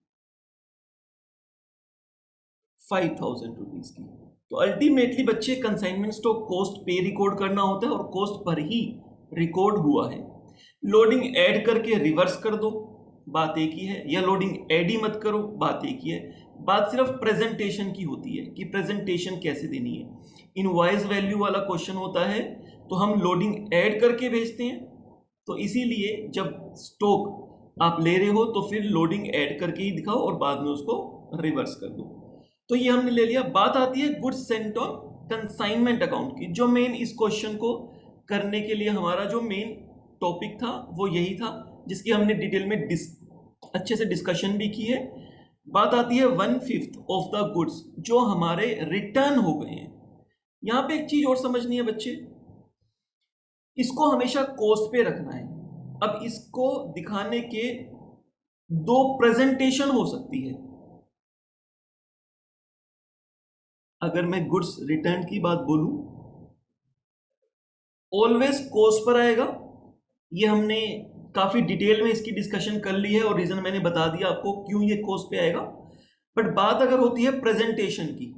फाइव थाउजेंड रुपीज की। तो अल्टीमेटली बच्चे कंसाइनमेंट स्टॉक कॉस्ट पे रिकॉर्ड करना होता है और कॉस्ट पर ही रिकॉर्ड हुआ है। लोडिंग ऐड करके रिवर्स कर दो, बात एक ही है, या लोडिंग ऐड ही मत करो, बात एक ही है। बात सिर्फ प्रेजेंटेशन की होती है कि प्रेजेंटेशन कैसे देनी है। इनवॉइस वैल्यू वाला क्वेश्चन होता है तो हम लोडिंग ऐड करके भेजते हैं, तो इसीलिए जब स्टॉक आप ले रहे हो तो फिर लोडिंग ऐड करके ही दिखाओ और बाद में उसको रिवर्स कर दो। तो ये हमने ले लिया। बात आती है goods sent on consignment account की, जो मेन इस क्वेश्चन को करने के लिए हमारा जो मेन टॉपिक था वो यही था, जिसकी हमने डिटेल में डिस अच्छे से डिस्कशन भी की है। बात आती है one fifth of the goods जो हमारे रिटर्न हो गए हैं। यहां पे एक चीज और समझनी है बच्चे, इसको हमेशा कॉस्ट पे रखना है। अब इसको दिखाने के दो प्रेजेंटेशन हो सकती है। अगर मैं गुड्स रिटर्न की बात बोलूं, ऑलवेज कॉस्ट पर आएगा, ये हमने काफी डिटेल में इसकी डिस्कशन कर ली है और रीजन मैंने बता दिया आपको क्यों ये कॉस्ट पे आएगा। बट बात अगर होती है प्रेजेंटेशन की,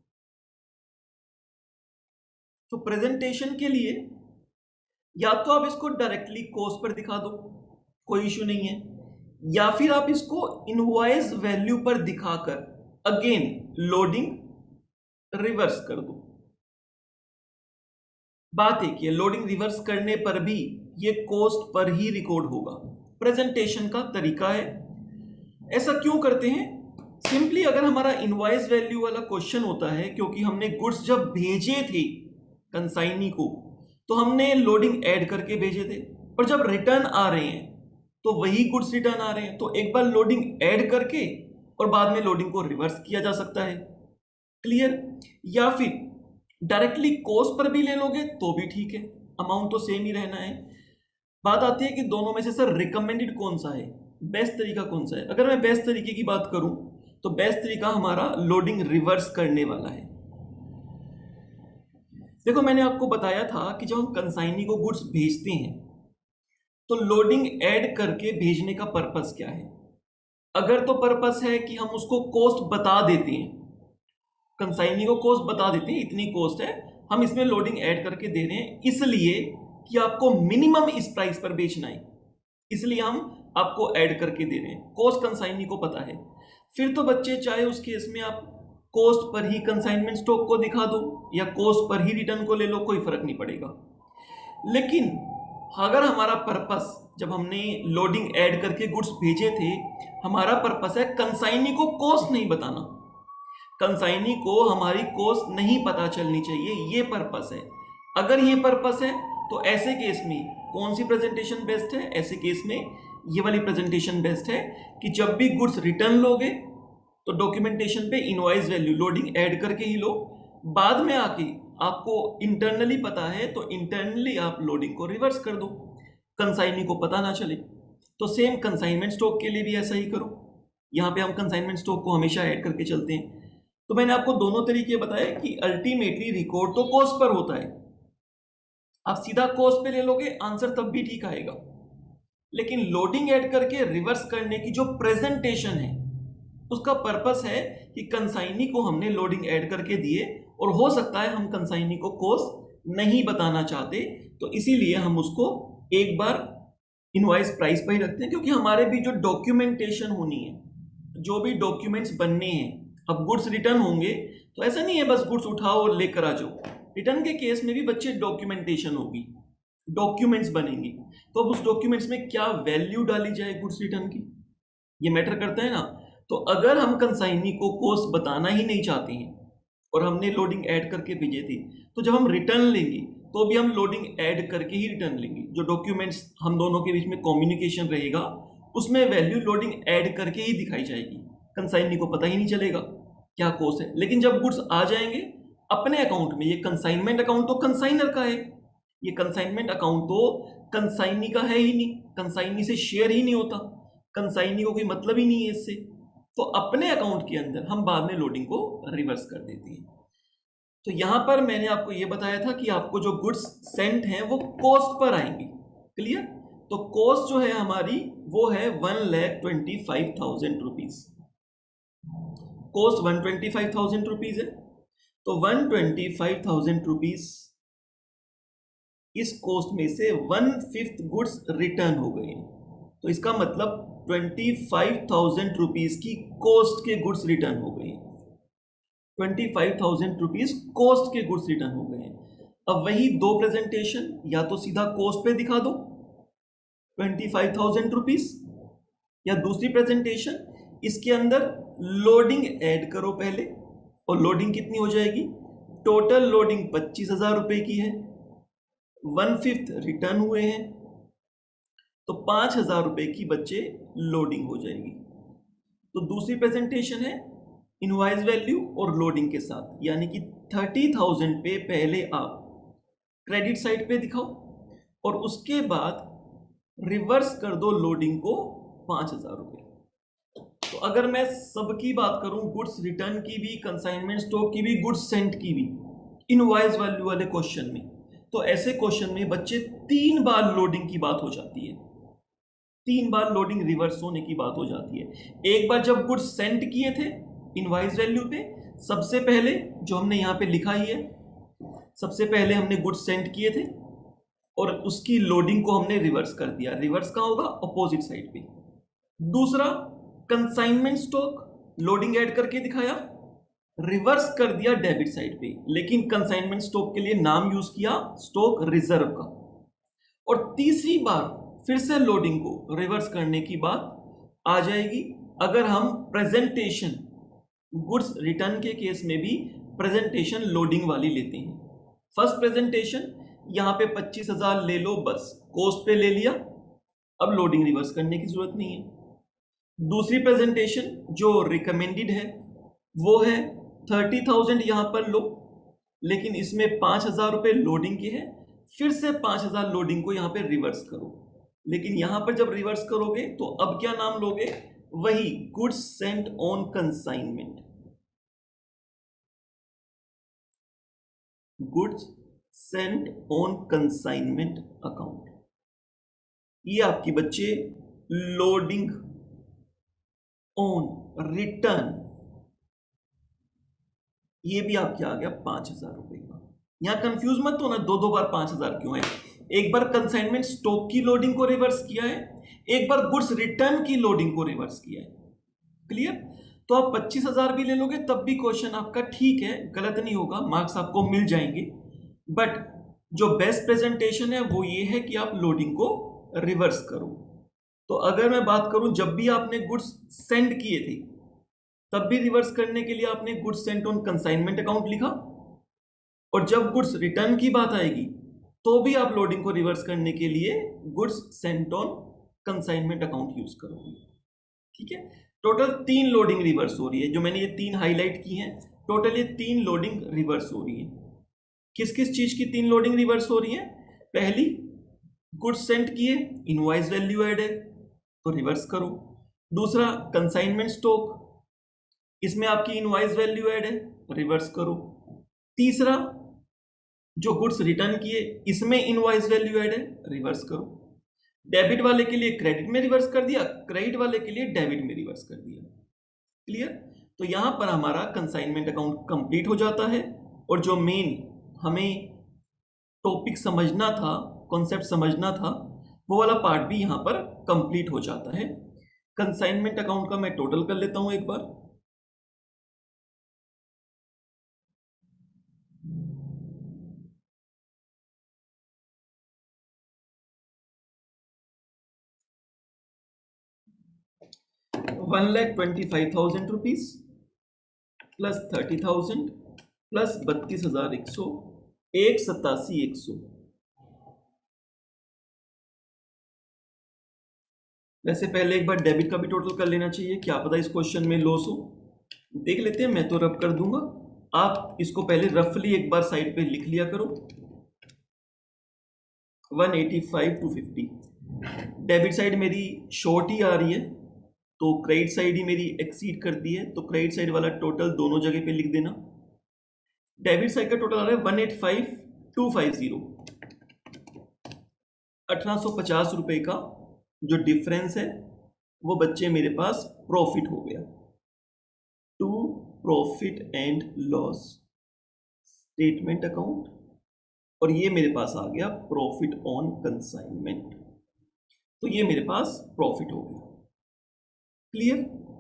तो प्रेजेंटेशन के लिए या तो आप इसको डायरेक्टली कॉस्ट पर दिखा दो, कोई इश्यू नहीं है, या फिर आप इसको इनवॉइस वैल्यू पर दिखाकर अगेन लोडिंग रिवर्स कर दो। बात एक है, लोडिंग रिवर्स करने पर भी ये कॉस्ट पर ही रिकॉर्ड होगा। प्रेजेंटेशन का तरीका है। ऐसा क्यों करते हैं? सिंपली अगर हमारा इनवॉइस वैल्यू वाला क्वेश्चन होता है, क्योंकि हमने गुड्स जब भेजे थे कंसाइनी को तो हमने लोडिंग ऐड करके भेजे थे, और जब रिटर्न आ रहे हैं तो वही गुड्स रिटर्न आ रहे हैं, तो एक बार लोडिंग ऐड करके और बाद में लोडिंग को रिवर्स किया जा सकता है। क्लियर। या फिर डायरेक्टली कॉस्ट पर भी ले लोगे तो भी ठीक है, अमाउंट तो सेम ही रहना है। बात आती है कि दोनों में से सर रिकमेंडेड कौन सा है, बेस्ट तरीका कौन सा है। अगर मैं बेस्ट तरीके की बात करूं तो बेस्ट तरीका हमारा लोडिंग रिवर्स करने वाला है। देखो मैंने आपको बताया था कि जब हम कंसाइनी को गुड्स भेजते हैं तो लोडिंग ऐड करके भेजने का पर्पस क्या है। अगर तो पर्पस है कि हम उसको कॉस्ट बता देते हैं, कंसाइनी को कॉस्ट बता देते हैं इतनी कॉस्ट है, हम इसमें लोडिंग ऐड करके दे रहे हैं इसलिए कि आपको मिनिमम इस प्राइस पर बेचना है, इसलिए हम आपको ऐड करके दे रहे हैं, कॉस्ट कंसाइनी को पता है। फिर तो बच्चे चाहे उस केस में आप कॉस्ट पर ही कंसाइनमेंट स्टॉक को दिखा दो या कॉस्ट पर ही रिटर्न को ले लो, कोई फर्क नहीं पड़ेगा। लेकिन अगर हमारा पर्पस जब हमने लोडिंग ऐड करके गुड्स भेजे थे, हमारा पर्पस है कंसाइनी को कॉस्ट नहीं बताना, कंसाइनी को हमारी कॉस्ट नहीं पता चलनी चाहिए, ये पर्पस है। अगर ये पर्पस है तो ऐसे केस में कौन सी प्रेजेंटेशन बेस्ट है? ऐसे केस में ये वाली प्रेजेंटेशन बेस्ट है कि जब भी गुड्स रिटर्न लोगे तो डॉक्यूमेंटेशन पे इनवॉइस वैल्यू लोडिंग ऐड करके ही लो, बाद में आके आपको इंटरनली पता है तो इंटरनली आप लोडिंग को रिवर्स कर दो, कंसाइनी को पता ना चले। तो सेम कंसाइनमेंट स्टॉक के लिए भी ऐसा ही करो। यहाँ पे हम कंसाइनमेंट स्टॉक को हमेशा ऐड करके चलते हैं। तो मैंने आपको दोनों तरीके बताए कि अल्टीमेटली रिकॉर्ड तो कॉस्ट पर होता है, आप सीधा कॉस्ट पे ले लोगे आंसर तब भी ठीक आएगा, लेकिन लोडिंग ऐड करके रिवर्स करने की जो प्रेजेंटेशन है उसका पर्पस है कि कंसाइनी को हमने लोडिंग ऐड करके दिए और हो सकता है हम कंसाइनी को कॉस्ट नहीं बताना चाहते, तो इसीलिए हम उसको एक बार इनवॉइस प्राइस पर ही रखते हैं, क्योंकि हमारे भी जो डॉक्यूमेंटेशन होनी है, जो भी डॉक्यूमेंट्स बनने हैं, अब गुड्स रिटर्न होंगे तो ऐसा नहीं है बस गुड्स उठाओ और लेकर आ जाओ। रिटर्न के केस में भी बच्चे डॉक्यूमेंटेशन होगी, डॉक्यूमेंट्स बनेंगे, तो अब उस डॉक्यूमेंट्स में क्या वैल्यू डाली जाए गुड्स रिटर्न की, ये मैटर करता है ना। तो अगर हम कंसाइनी को कॉस्ट बताना ही नहीं चाहते हैं और हमने लोडिंग ऐड करके भेजे थे, तो जब हम रिटर्न लेंगे तो भी हम लोडिंग ऐड करके ही रिटर्न लेंगे। जो डॉक्यूमेंट्स हम दोनों के बीच में कम्युनिकेशन रहेगा उसमें वैल्यू लोडिंग ऐड करके ही दिखाई जाएगी, कंसाइनी को पता ही नहीं चलेगा क्या कॉस्ट है। लेकिन जब गुड्स आ जाएंगे अपने अकाउंट में, ये कंसाइनमेंट अकाउंट तो कंसाइनर का है, ये कंसाइनमेंट अकाउंट तो कंसाइनी का है ही नहीं, कंसाइनी से शेयर ही नहीं होता, कंसाइनी को कोई मतलब ही नहीं है इससे, तो अपने अकाउंट के अंदर हम बाद में लोडिंग को रिवर्स कर देते हैं। तो यहां पर मैंने आपको ये बताया था कि आपको जो गुड्स सेंट हैं वो कॉस्ट पर आएंगी, क्लियर। तो कॉस्ट जो है हमारी वो है one lakh twenty five thousand rupees, cost one twenty five thousand rupees है। तो one twenty five thousand rupees इस कॉस्ट में से वन फिफ्थ गुड्स रिटर्न हो गए, तो इसका मतलब ट्वेंटी फाइव थाउजेंड रुपीज की कॉस्ट के गुड्स रिटर्न हो गए, twenty five thousand rupees cost के गुड्स रिटर्न हो गए। अब वही दो प्रेजेंटेशन, या तो सीधा कॉस्ट पे दिखा दो ट्वेंटी फाइव थाउजेंड रुपीज, या दूसरी प्रेजेंटेशन इसके अंदर लोडिंग ऐड करो पहले, और लोडिंग कितनी हो जाएगी, टोटल लोडिंग पच्चीस हजार रुपए की है, वन फिफ्थ रिटर्न हुए हैं, तो पांच हजार रुपए की बच्चे लोडिंग हो जाएगी। तो दूसरी प्रेजेंटेशन है इनवॉइस वैल्यू और लोडिंग के साथ, यानी कि थर्टी थाउजेंड पे पहले आप क्रेडिट साइड पे दिखाओ और उसके बाद रिवर्स कर दो लोडिंग को पांच हजार रुपए। तो अगर मैं सबकी बात करूं, गुड्स रिटर्न की भी, कंसाइनमेंट स्टॉक की भी, गुड्स सेंट की भी, इनवॉइस वैल्यू वाले क्वेश्चन में, तो ऐसे क्वेश्चन में बच्चे तीन बार लोडिंग की बात हो जाती है, तीन बार लोडिंग रिवर्स होने की बात हो जाती है। एक बार जब गुड्स सेंट किए थे इनवॉइस वैल्यू पे, सबसे पहले जो हमने यहाँ पे लिखा ही है, सबसे पहले हमने गुड्स सेंट किए थे और उसकी लोडिंग को हमने रिवर्स कर दिया। रिवर्स कहाँ होगा, अपोजिट साइड पे। दूसरा कंसाइनमेंट स्टॉक, लोडिंग ऐड करके दिखाया, रिवर्स कर दिया डेबिट साइड पे, लेकिन कंसाइनमेंट स्टॉक के लिए नाम यूज किया स्टॉक रिजर्व का। और तीसरी बार फिर से लोडिंग को रिवर्स करने की बात आ जाएगी अगर हम प्रेजेंटेशन गुड्स रिटर्न के केस में भी प्रेजेंटेशन लोडिंग वाली लेते हैं। फर्स्ट प्रेजेंटेशन यहां पे पच्चीस हजार ले लो, बस कॉस्ट पे ले लिया, अब लोडिंग रिवर्स करने की जरूरत नहीं है। दूसरी प्रेजेंटेशन जो रिकमेंडेड है वो है थर्टी थाउजेंड यहां पर लो, लेकिन इसमें पांच हजार रुपए लोडिंग के हैं, फिर से पांच हजार लोडिंग को यहां पे रिवर्स करो, लेकिन यहां पर जब रिवर्स करोगे तो अब क्या नाम लोगे, वही goods sent on consignment, goods sent on consignment account. ये आपकी बच्चे लोडिंग ऑन रिटर्न, ये भी आपके आ गया पांच हजार रुपए का। यहां कंफ्यूज मत होना, दो दो बार पांच हजार क्यों है, एक बार कंसाइनमेंट स्टॉक की लोडिंग को रिवर्स किया है, एक बार गुड्स रिटर्न की लोडिंग को रिवर्स किया है, क्लियर। तो आप पच्चीस हजार भी ले लोगे तब भी क्वेश्चन आपका ठीक है, गलत नहीं होगा, मार्क्स आपको मिल जाएंगे। बट जो बेस्ट प्रेजेंटेशन है वो ये है कि आप लोडिंग को रिवर्स करो। तो अगर मैं बात करूं, जब भी आपने गुड्स सेंड किए थे तब भी रिवर्स करने के लिए आपने goods sent on consignment account लिखा, और जब गुड्स रिटर्न की बात आएगी तो भी आप लोडिंग को रिवर्स करने के लिए goods sent on consignment account use करोगे, ठीक है। टोटल तीन लोडिंग रिवर्स हो रही है, जो मैंने ये तीन हाईलाइट की हैं, टोटल ये तीन लोडिंग रिवर्स हो रही है। किस किस चीज की तीन लोडिंग रिवर्स हो रही है, पहली गुड्स सेंट किए, इनवॉइस वैल्यू ऐड है तो रिवर्स करो। दूसरा कंसाइनमेंट स्टॉक, इसमें आपकी इनवॉइस वैल्यू ऐड है, रिवर्स करो। तीसरा जो गुड्स रिटर्न किए, इसमें इनवॉइस वैल्यू ऐड है, रिवर्स करो। डेबिट वाले के लिए क्रेडिट में रिवर्स कर दिया, क्रेडिट वाले के लिए डेबिट में रिवर्स कर दिया, क्लियर। तो यहां पर हमारा कंसाइनमेंट अकाउंट कंप्लीट हो जाता है, और जो मेन हमें टॉपिक समझना था, कॉन्सेप्ट समझना था, वो वाला पार्ट भी यहाँ पर कंप्लीट हो जाता है। कंसाइनमेंट अकाउंट का मैं टोटल कर लेता हूं एक बार। One lakh twenty five thousand rupees plus thirty thousand plus बत्तीस हजार एक सौ एक सतासी एक सौ। वैसे पहले एक बार डेबिट का भी टोटल कर लेना चाहिए, क्या पता इस क्वेश्चन में लॉस हो। देख लेते हैं, मैं तो रफ कर दूंगा, आप इसको पहले रफली एक बार साइड पे लिख लिया करो। One eighty five two fifty debit side मेरी शॉर्ट ही आ रही है, तो क्रेडिट साइड ही मेरी एक्सीड करती है, तो क्रेडिट साइड वाला टोटल दोनों जगह पे लिख देना। डेबिट साइड का टोटल आ रहा है one eight five two five zero, अठारह सौ पचास रुपए का जो डिफरेंस है वो बच्चे मेरे पास प्रॉफिट हो गया। To profit and loss statement account, और ये मेरे पास आ गया प्रॉफिट ऑन कंसाइनमेंट, तो ये मेरे पास प्रॉफिट हो गया। क्लियर?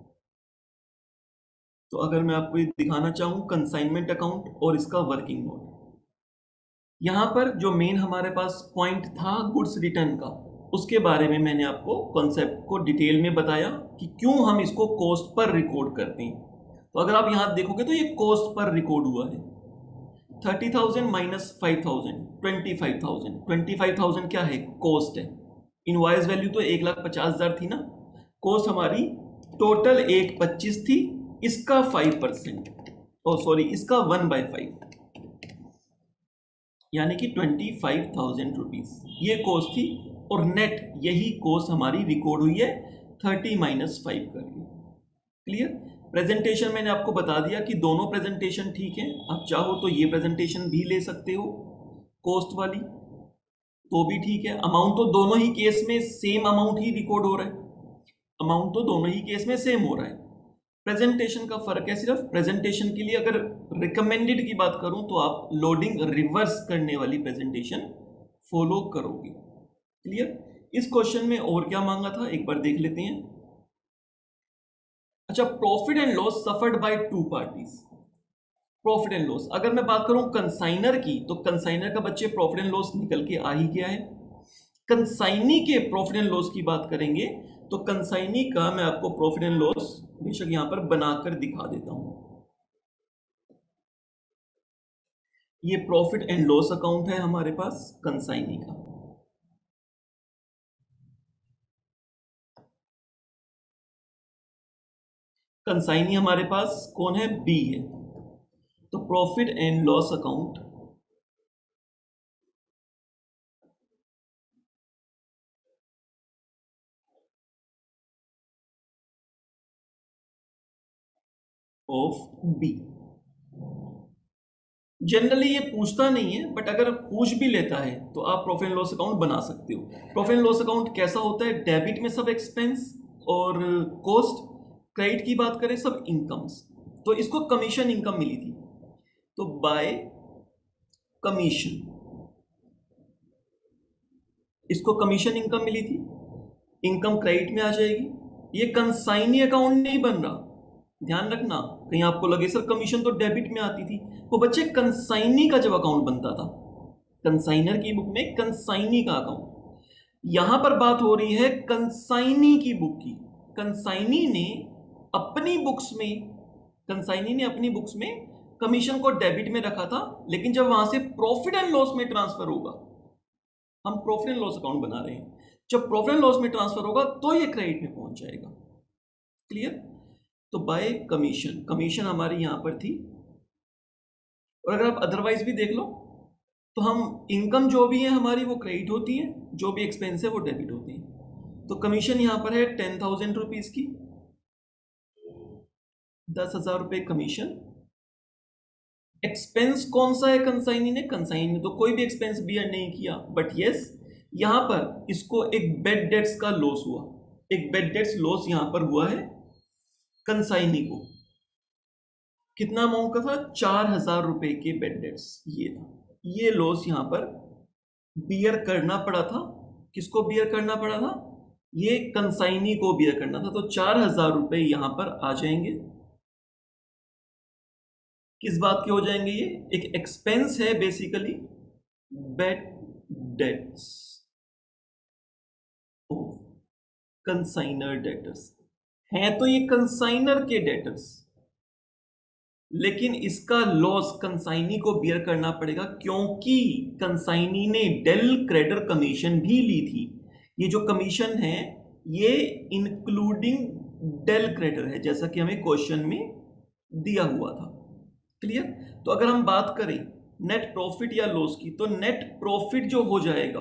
तो अगर मैं आपको ये दिखाना चाहूं कंसाइनमेंट अकाउंट और इसका वर्किंग नोट, यहां पर जो मेन हमारे पास पॉइंट था गुड्स रिटर्न का, उसके बारे में मैंने आपको कॉन्सेप्ट को डिटेल में बताया कि क्यों हम इसको कॉस्ट पर रिकॉर्ड करते हैं। तो अगर आप यहां देखोगे तो ये कॉस्ट पर रिकॉर्ड हुआ है। Thirty thousand minus five thousand twenty five thousand twenty five thousand क्या है? कॉस्ट है। इनवॉइस वैल्यू तो एक लाख पचास हजार थी ना, कॉस्ट हमारी टोटल एक पच्चीस थी, इसका फाइव परसेंट ओ सॉरी इसका वन बाय फाइव यानी कि ट्वेंटी फाइव थाउजेंड रुपीज ये कॉस्ट थी, और नेट यही कॉस्ट हमारी रिकॉर्ड हुई है थर्टी माइनस फाइव करके। क्लियर? प्रेजेंटेशन मैंने आपको बता दिया कि दोनों प्रेजेंटेशन ठीक है, आप चाहो तो ये प्रेजेंटेशन भी ले सकते हो कॉस्ट वाली, तो भी ठीक है। अमाउंट तो दोनों ही केस में सेम अमाउंट ही रिकॉर्ड हो रहा है, अमाउंट तो दोनों ही केस में सेम हो रहा है। प्रेजेंटेशन का फर्क है सिर्फ, प्रेजेंटेशन के लिए अगर रिकमेंडेड की बात करूं तो आप लोडिंग रिवर्स करने वाली प्रेजेंटेशन फॉलो करोगे। क्लियर? इस क्वेश्चन में और क्या मांगा था एक बार देख लेते हैं। अच्छा, profit and loss suffered by two parties. Profit and loss अगर मैं बात करूं कंसाइनर की, तो कंसाइनर का बच्चे प्रॉफिट एंड लॉस निकल के आ ही गया है। कंसाइनी के प्रॉफिट एंड लॉस की बात करेंगे तो कंसाइनी का मैं आपको प्रॉफिट एंड लॉस बेशक यहां पर बनाकर दिखा देता हूं। ये प्रॉफिट एंड लॉस अकाउंट है हमारे पास कंसाइनी का। कंसाइनी हमारे पास कौन है? बी है। तो profit and loss account of B. Generally ये पूछता नहीं है, बट अगर पूछ भी लेता है तो आप प्रॉफिट एंड लॉस अकाउंट बना सकते हो। प्रॉफिट एंड लॉस अकाउंट कैसा होता है? डेबिट में सब एक्सपेंस और कॉस्ट, क्रेडिट की बात करें सब इनकम्स। तो इसको कमीशन इनकम मिली थी, तो बाय कमीशन इसको कमीशन इनकम मिली थी, इनकम क्रेडिट में आ जाएगी। ये कंसाइनी अकाउंट नहीं बन रहा, ध्यान रखना, कहीं आपको लगे सर कमीशन तो डेबिट में आती थी, वो बच्चे कंसाइनी का जब अकाउंट बनता था, कंसाइनर की बुक में कंसाइनी का अकाउंट। यहां पर बात हो रही है कंसाइनी की बुक की। कंसाइनी ने अपनी बुक्स में कंसाइनी ने अपनी बुक्स में कमीशन को डेबिट में रखा था, लेकिन जब वहां से प्रॉफिट एंड लॉस में ट्रांसफर होगा, हम प्रॉफिट एंड लॉस अकाउंट बना रहे हैं, जब प्रॉफिट एंड लॉस में ट्रांसफर होगा तो ये क्रेडिट में पहुंच जाएगा। क्लियर? तो बाय कमीशन, कमीशन हमारी यहां पर थी। और अगर आप अदरवाइज भी देख लो तो हम इनकम जो भी है हमारी वो क्रेडिट होती है, जो भी एक्सपेंस है वो डेबिट होती है। तो कमीशन यहां पर है टेन थाउजेंड रुपीज की, दस हजार रुपए कमीशन। एक्सपेंस कौन सा है कंसाइनी ने? कंसाइनी ने तो कोई भी एक्सपेंस बियर नहीं किया, बट यस यहां पर इसको एक बेड डेट्स का लॉस हुआ, एक बेड डेट्स लॉस यहां पर हुआ है कंसाइनी को। कितना अमाउंट का था? चार हजार रुपए के बेड डेट्स, ये था, ये लॉस यहां पर बियर करना पड़ा था, किसको बियर करना पड़ा था? ये कंसाइनी को बियर करना था। तो चार हजार रुपए यहां पर आ जाएंगे। किस बात के हो जाएंगे? ये एक एक्सपेंस है basically, bad debts of consignor debtors. हैं तो ये कंसाइनर के डेटर्स, लेकिन इसका लॉस कंसाइनी को बियर करना पड़ेगा, क्योंकि कंसाइनी ने डेल क्रेडिटर कमीशन भी ली थी। ये जो कमीशन है ये इंक्लूडिंग डेल क्रेडिटर है, जैसा कि हमें क्वेश्चन में दिया हुआ था। क्लियर? तो अगर हम बात करें नेट प्रॉफिट या लॉस की, तो नेट प्रॉफिट जो हो जाएगा,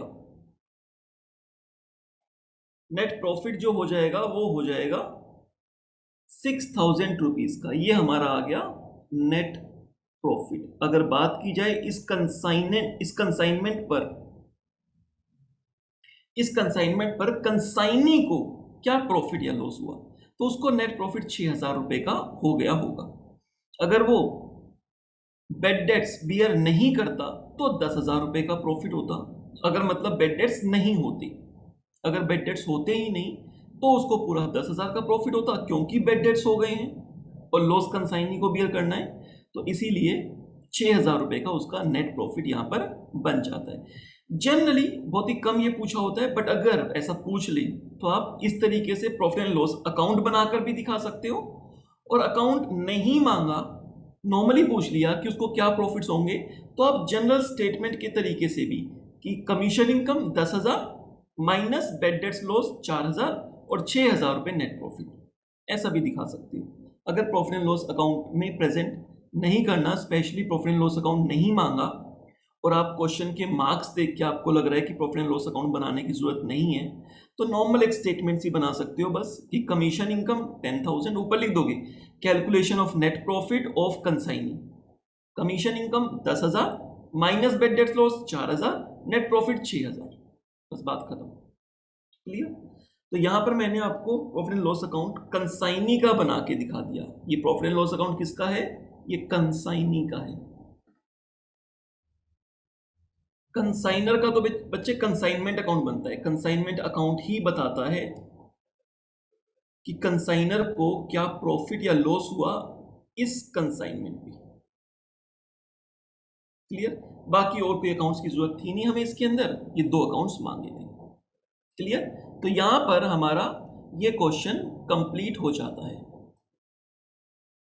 नेट प्रॉफिट जो हो जाएगा वो हो जाएगा सिक्स थाउजेंड रुपीज का। ये हमारा आ गया नेट प्रॉफिट। अगर बात की जाए इस कंसाइनमेंट इस कंसाइनमेंट पर इस कंसाइनमेंट पर कंसाइनी को क्या प्रॉफिट या लॉस हुआ, तो उसको नेट प्रॉफिट छह हजार रुपए का हो गया होगा। अगर वो बेड डेट्स बियर नहीं करता तो दस हजार रुपए का प्रॉफिट होता। अगर मतलब बेड डेट्स नहीं होती, अगर बेड डेट्स होते ही नहीं तो उसको पूरा दस हजार का प्रॉफिट होता, क्योंकि बेड डेट्स हो गए हैं और लॉस कंसाइनी को बियर करना है, तो इसीलिए छह हजार रुपए का उसका नेट प्रॉफिट यहां पर बन जाता है। जनरली बहुत ही कम ये पूछा होता है, बट अगर ऐसा पूछ ले तो आप इस तरीके से प्रॉफिट एंड लॉस अकाउंट बनाकर भी दिखा सकते हो। और अकाउंट नहीं मांगा, नॉर्मली पूछ लिया कि उसको क्या प्रॉफिट्स होंगे, तो आप जनरल स्टेटमेंट के तरीके से भी कि कमीशन इनकम दस हजार माइनस बेड डेट्स लॉस चार हजार और छह हजार रुपए नेट प्रॉफिट, ऐसा भी दिखा सकते हो। अगर प्रॉफिट एंड लॉस अकाउंट में प्रेजेंट नहीं करना, specially profit and loss account नहीं मांगा और आप क्वेश्चन के मार्क्स देख के आपको लग रहा है कि प्रॉफिट एंड लॉस अकाउंट बनाने की जरूरत नहीं है, तो नॉर्मल एक स्टेटमेंट ही बना सकते हो बस कि कमीशन इनकम टेन थाउजेंड, ऊपर लिख दोगे calculation of net profit of consignee, commission income दस हजार माइनस बेड डेट्स लॉस चार हजार, नेट प्रॉफिट छह हजार, बस बात खत्म। क्लियर? तो यहां पर मैंने आपको profit and loss account consignee का बना के दिखा दिया। ये प्रॉफिट एंड लॉस अकाउंट किसका है? ये कंसाइनी का है। कंसाइनर का तो बच्चे कंसाइनमेंट अकाउंट बनता है। कंसाइनमेंट अकाउंट ही बताता है कि कंसाइनर को क्या प्रॉफिट या लॉस हुआ इस कंसाइनमेंट में। क्लियर? बाकी और कोई अकाउंट्स की जरूरत थी नहीं हमें इसके अंदर, ये दो अकाउंट्स मांगे थे। क्लियर? तो यहां पर हमारा ये क्वेश्चन कंप्लीट हो जाता है।